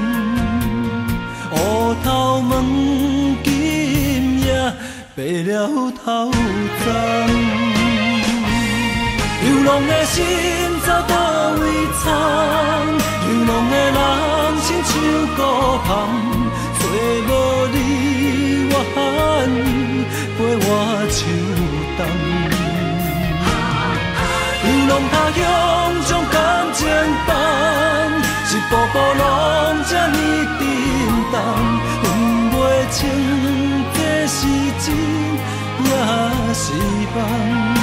B: 乌头毛今夜白了头鬃。流浪的心走倒位藏？流浪的人心像孤芳。找无你我喊伊陪我手动。流浪他乡将感情放，一步步拢这呢沉重。分袂清这是真也是梦。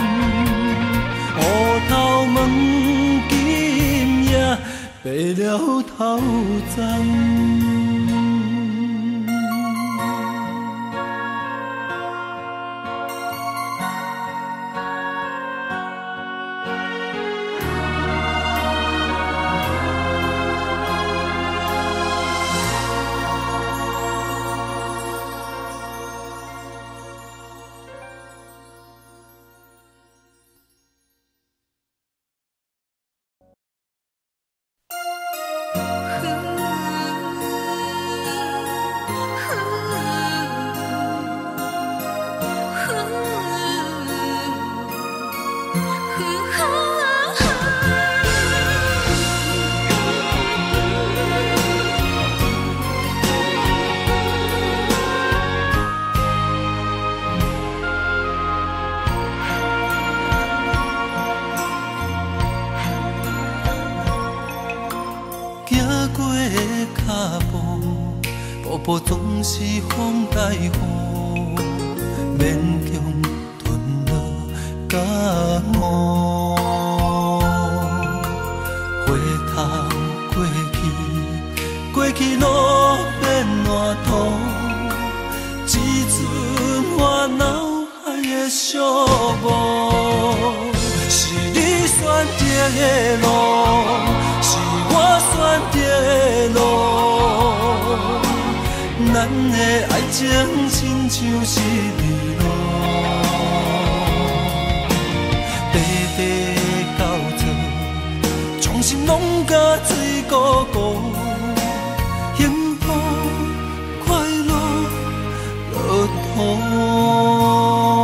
B: 乌头毛今夜白了头鬃。步总是风带雨，勉强吞落感冒。回头过去，过去路变烂土，只剩我脑海的寂寞。是你选择的路，是我选择的路。咱的爱情亲像是日落，白白到做，从心拢甲水怩怩，幸福快乐落土。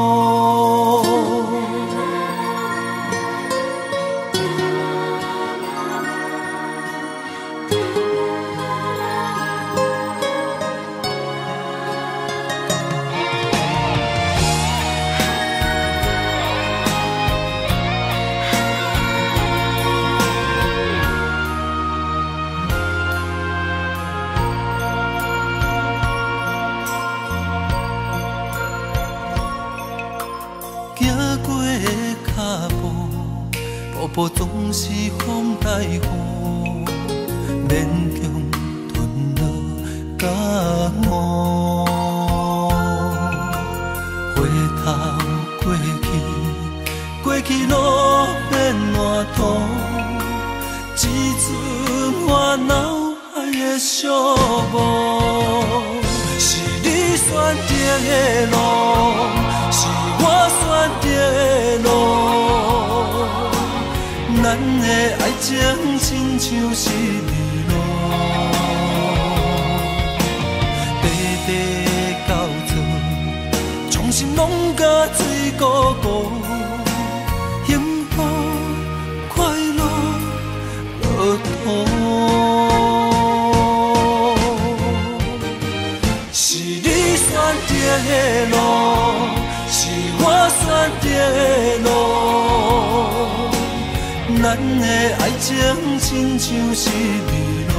B: 步总是风带雨，勉强吞落感冒。回头过去，过去路变烂土，只剩我脑海的寂寞。是你选择的路，是我选择的路。咱的爱情亲像是日落，白白到做，从心拢甲水怩怩，幸福快乐落土。 的路，是我选择的路。咱的爱情亲像是迷路，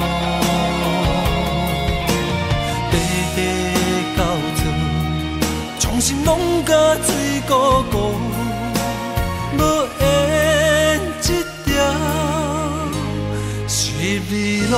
B: 爬爬到厝，重新拢甲水怩怩，无缘一条是迷路。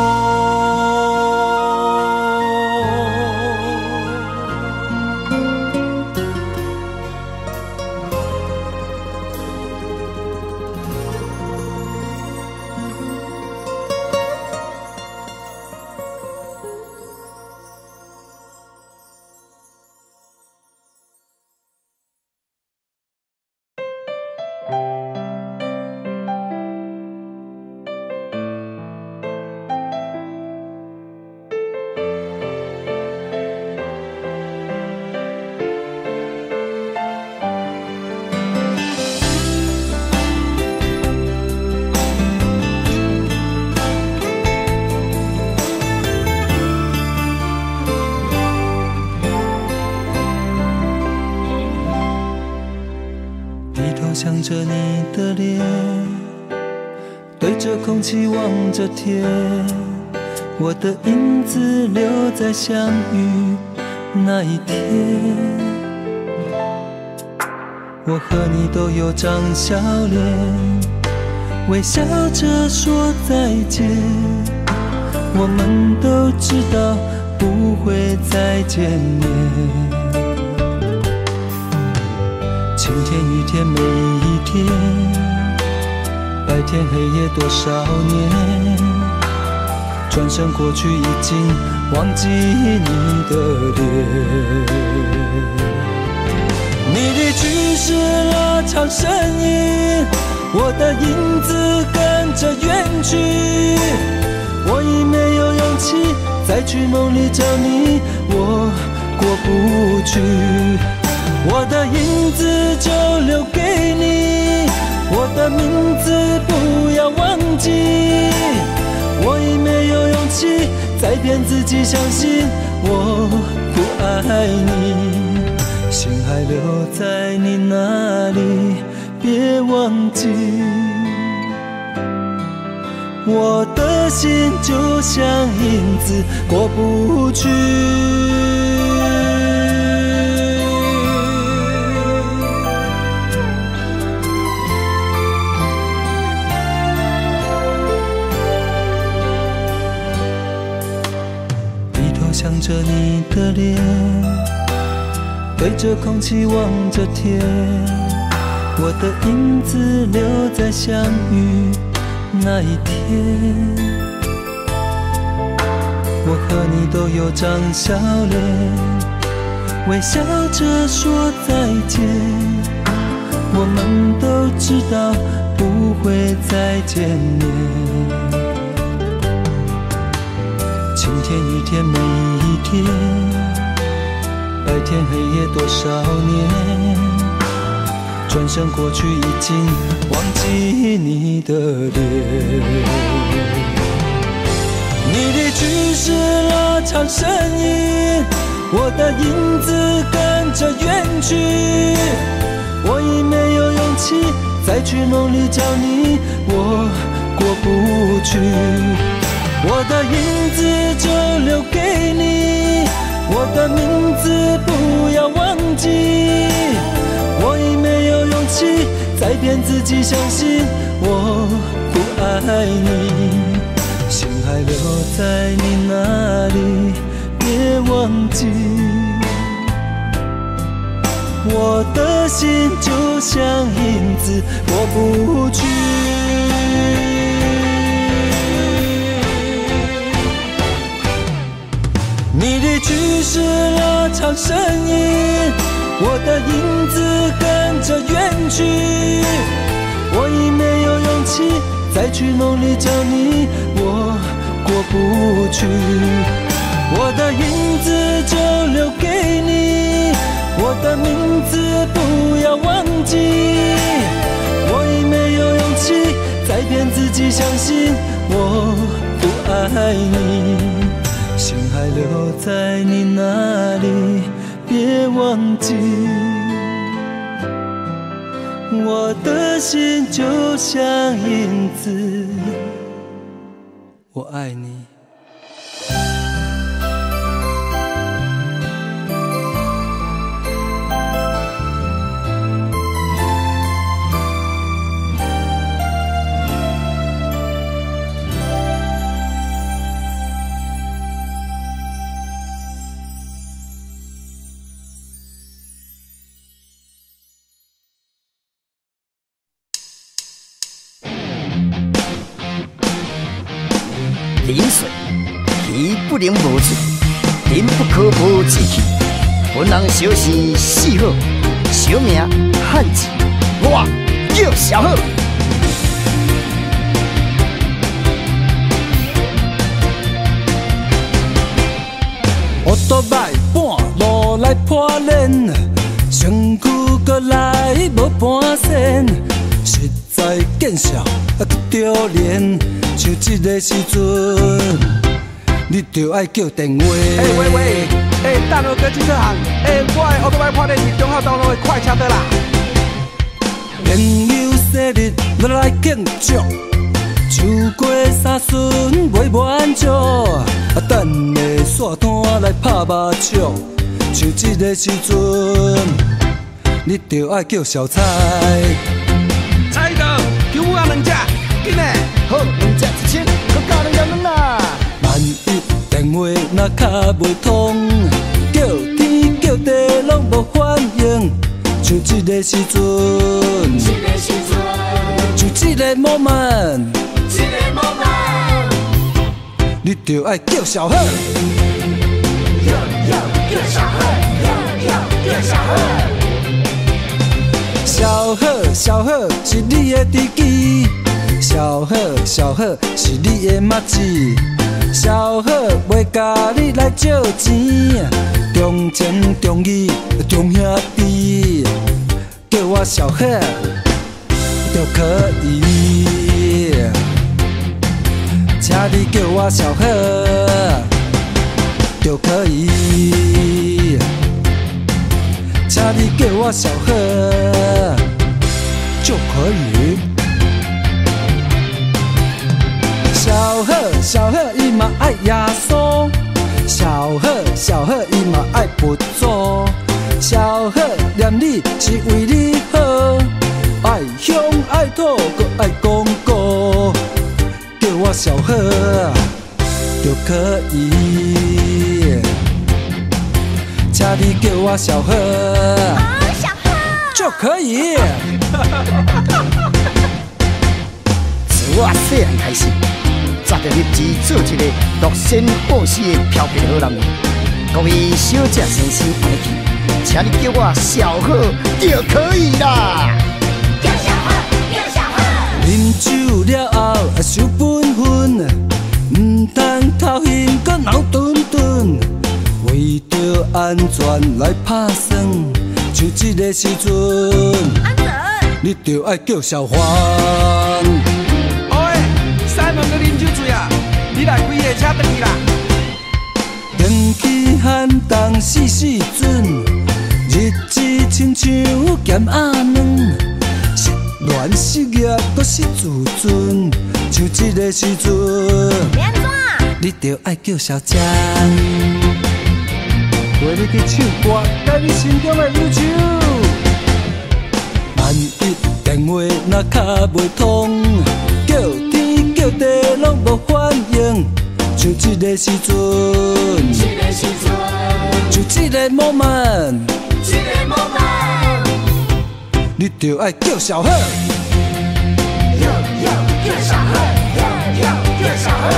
C: 想着你的脸，对着空气望着天，我的影子留在相遇那一天。我和你都有张笑脸，微笑着说再见。我们都知道不会再见面。晴天雨天每一天，白天黑夜多少年，转身过去已经忘记你的脸。你离去时拉长身影，我的影子跟着远去，我已没有勇气再去梦里找你，我过不去。我的影子就留给你，我的名字不要忘记。我已没有勇气再骗自己相信我不爱你，心还留在你那里，别忘记。我的心就像影子过不去。想着你的脸，对着空气望着天，我的影子留在相遇那一天。我和你都有张笑脸，微笑着说再见。我们都知道不会再见面。晴天雨天每一天，白天黑夜多少年，转身过去已经忘记你的脸。你离去时拉长身影，我的影子跟着远去，我已没有勇气再去梦里找你，我过不去。我的影子就留给你，我的名字不要忘记。我已没有勇气再骗自己相信我不爱你，心还留在你那里，别忘记。我的心就像影子过不去。你离去时拉长身影，我的影子跟着远去，我已没有勇气再去梦里找你，我过不去。我的影子就留给你，我的名字不要忘记。我已没有勇气再骗自己相信我不爱你，心还留在你那里，别
B: 别忘记，我的心就像影子，我爱你。
D: 饮水，鱼不能无水，人不可无志气。本人小是四好，小名汉字，我叫小好。
B: 我倒摆半路来破练，身躯搁来无半仙，实在见笑啊去丢脸。像这个时阵，你就爱叫电话。
E: 哎喂喂，哎，大牛哥汽车行，哎，我的奥多麦破练是中孝东路的快车道啦。
B: 朋友生日我来庆祝，唱过三巡袂满足，啊等下线摊来拍麻将。像这个时阵，你就爱叫小菜。
E: 菜刀，求我两只，紧嘞。
D: 好，两只一千，搁加两条软啦。
B: 万一电话若卡袂通，叫天叫地拢无反应，像这个时阵，
A: 这个时阵，
B: 就这个 moment，
A: 这个 moment，
B: 你就爱叫小贺，
A: 叫叫叫小贺，叫叫叫小贺。
B: 小贺小贺是你的知己。小贺，小贺是你的麻子，小贺袂甲你来借钱，重情重义重兄弟，叫我小贺就可以，请你叫我小贺就可以，请你叫我小贺就可以。小贺，小贺伊嘛爱耶稣，小贺，小贺伊嘛爱佛祖，小贺念你是为你好，爱乡爱土搁爱公告，叫我小贺就可以，请你叫我小贺，
A: 哦，小贺
B: 就可以。
D: 自我细汉开始。扎着立志做一个乐善好施的漂皮好男人，各位小姐先生爱去，请你叫我小贺就可以啦。
A: 叫小贺，叫小贺。
B: 饮酒了后要守本分，唔通偷闲搁闹顿顿，为着安全来拍算。像这个时阵，
A: 安全，
B: 你就爱叫小黄。
E: 西门搁啉酒醉啊！你来开个车转去啦。
B: 天气寒冬四四准，日子亲像咸鸭卵，失恋失业搁失自尊。像这个时阵，
A: 安怎？
B: 你就爱叫小江，陪你去唱歌，甲你心中的忧愁。万一电话若卡袂通，叫天叫地拢无反应，像这个时阵，
A: 这个时阵，
B: 就这个 moment，
A: 这个 moment，
B: 你就爱叫小贺，
A: 叫叫叫小贺，叫叫叫小贺。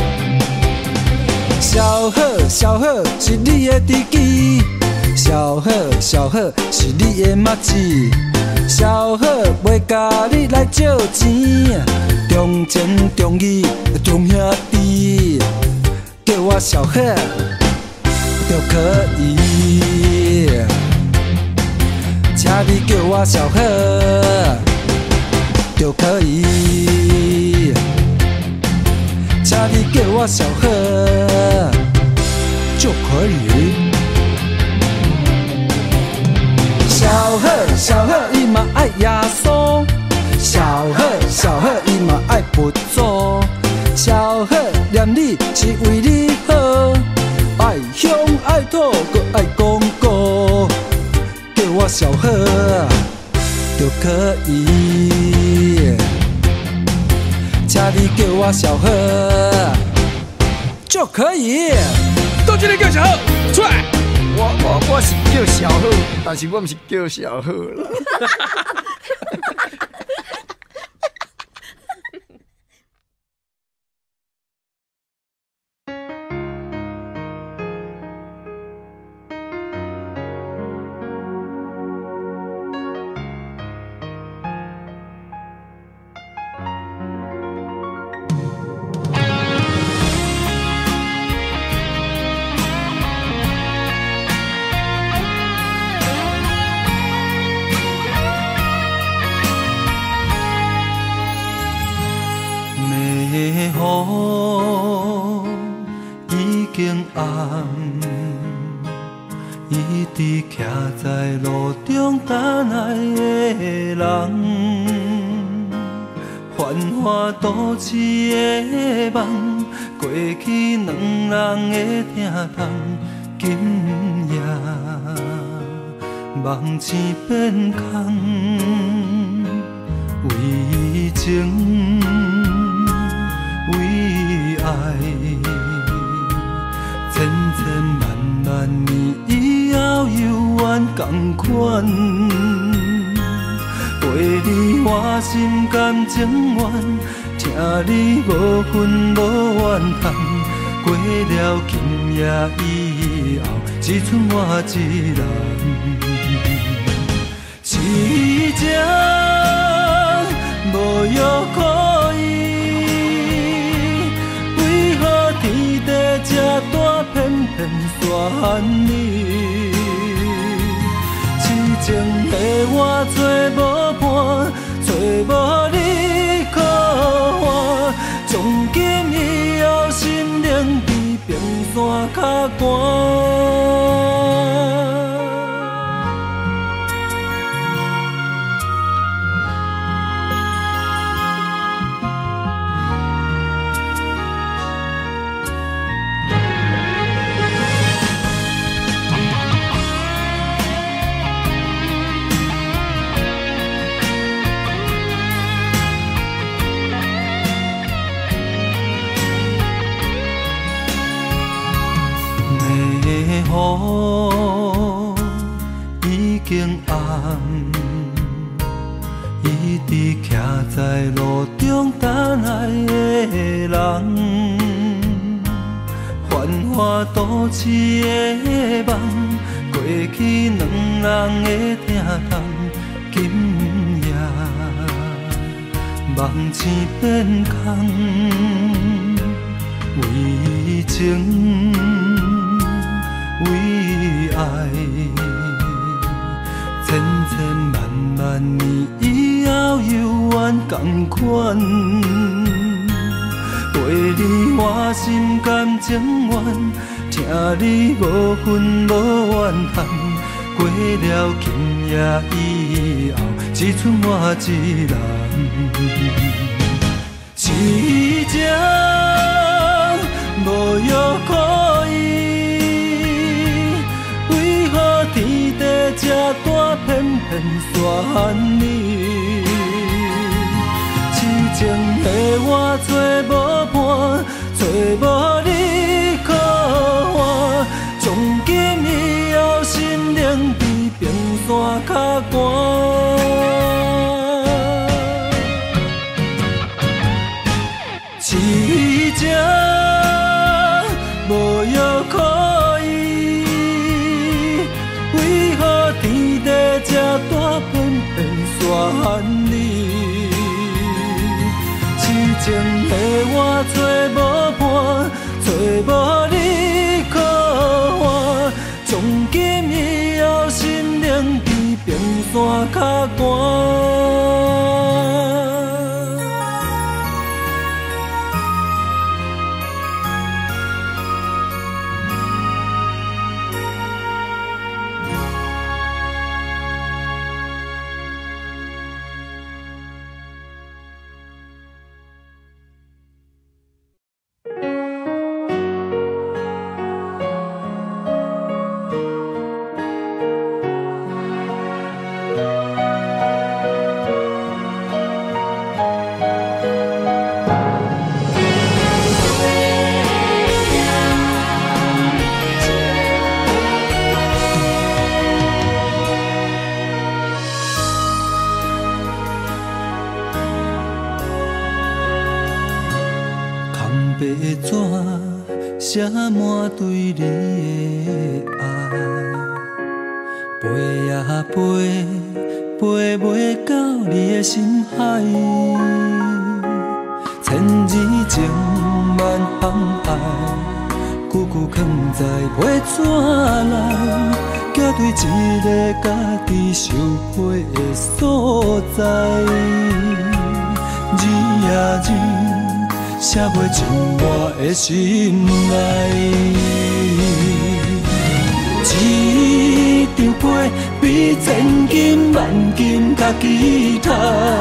B: 小贺，小贺是你的知己，小贺，小贺是你的麻子，小贺袂甲你来借钱，重情重义重兄弟，叫我小贺就可以，请你叫我小贺就可以，请你叫我小贺就可以。
C: 小好小好伊嘛爱耶稣，小好小好伊嘛爱佛祖，小好念你是为你好，爱乡爱土搁爱公告，叫我小好就可以，请你叫我小好就可以。
E: 都今天叫小好出来。
D: 我我我是叫小好，但是我不是叫小好啦。
B: 都市的梦，过去两人的疼痛，今夜梦醒变空，为情为爱，千千万万年以后犹原同款。陪你我心甘情愿，听你无分无怨叹。过了今夜以后，只剩我一人。一只无药可医，为何天地这大偏偏选你？痴情的我找无伴，找无你可换，从今以后心灵比冰山较寒。雨已经暗，一直徛在路中等爱的人，繁华都市的梦，过去两人的疼痛，今夜梦醒变空，为情。为爱，千千万万年以后犹原同款。陪你我心甘情愿，听你无分无怨叹。过了今夜以后，只剩我一人。一只无药可医。天地这大偏偏选你，痴情的我找无伴，找无你可换，从今以后心灵比冰山较寒。一只无药可医。为何天地这大偏偏选你？痴情的我找无伴， 纸写满对你的爱，飞呀飞，飞袂到你的心海。千字情万航海，句句藏在飞纸内，寄对一个家己受配的所在。字呀字，写袂进我的心内。一张被比千金万金较期待，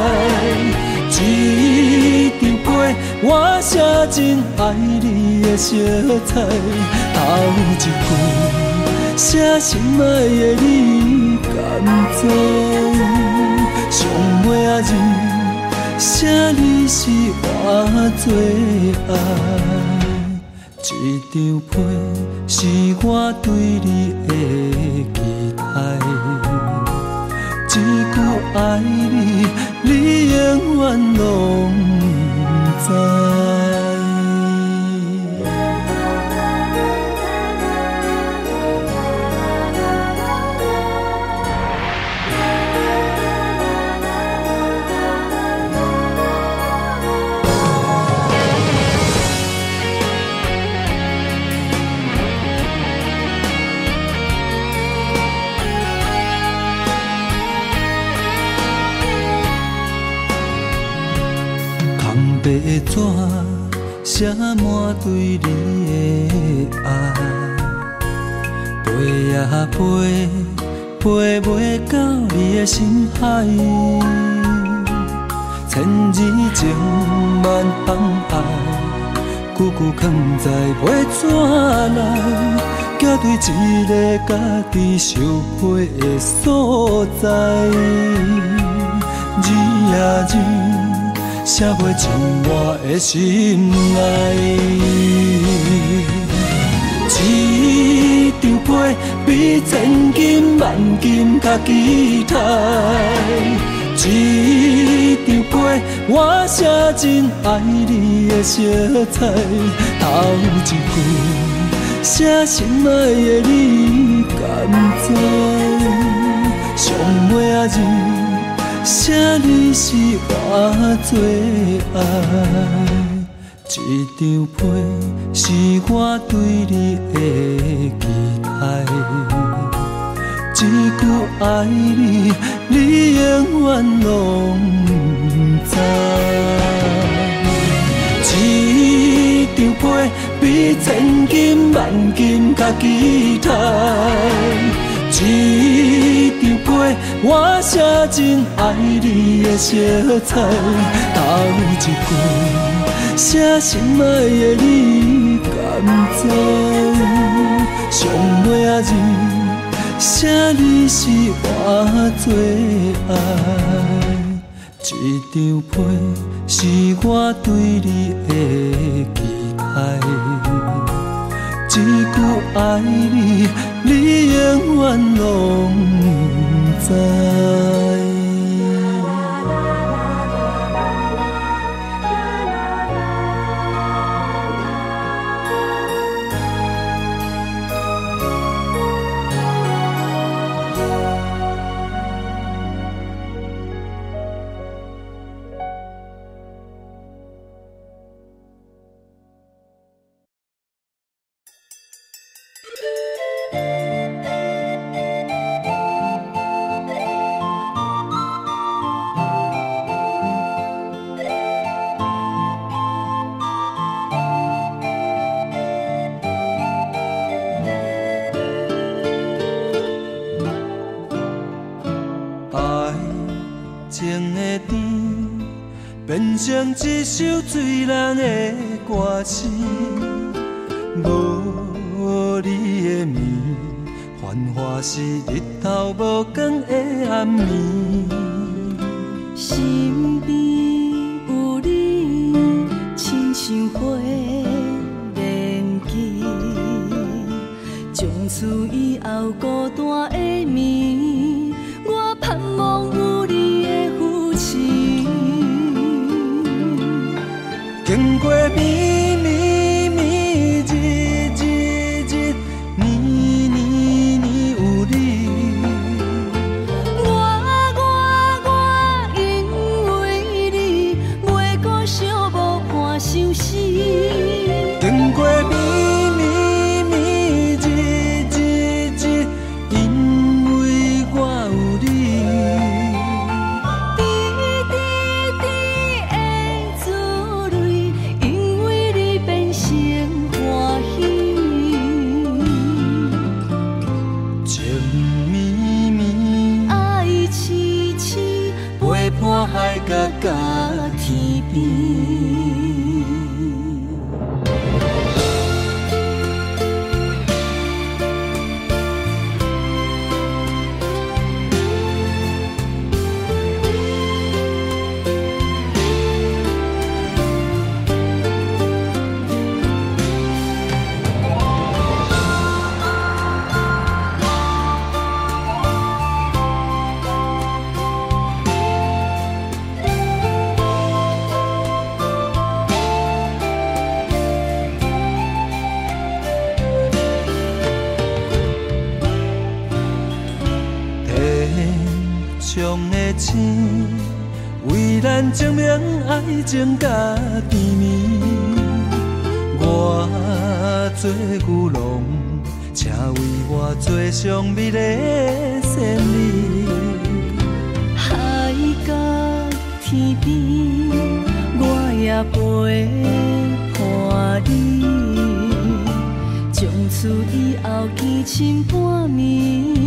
B: 一张被我写真爱你的色彩。头一句写心爱的你甘知？上尾仔字写你是我最爱。一张被是我对你的期待，一句爱你，你永远拢知。白纸写满对你的爱，飞呀飞，飞袂到你的心海。千字情万航海，句句藏在白纸内，寄对一个家己受配的所在。字呀字，写袂进我的心内。一张被比千金万金较期待，一张被我写真爱你的色彩。头一句写心爱的你甘知？上尾仔字写你是我最爱。一张被是我对你的期待，一句爱你，你永远拢知。一张被比千金万金较期待，一张被我写真爱你的色彩。头一句写心爱的你甘知？上尾仔字写你是我最爱。一张被是我对你的期待，一句爱你，你永远拢知。变成一首醉人的歌词，无你的暝，繁华是日头无光的暗暝。
A: 身边有你，亲像花连枝，从此以后孤单的暝，我盼望有你的扶持。
B: 经过绵绵生，为咱证明爱情甲甜蜜。我做牛郎，请为我做上美丽仙女。
A: 海角天边，我也陪伴你。从此以后，牵心半暝。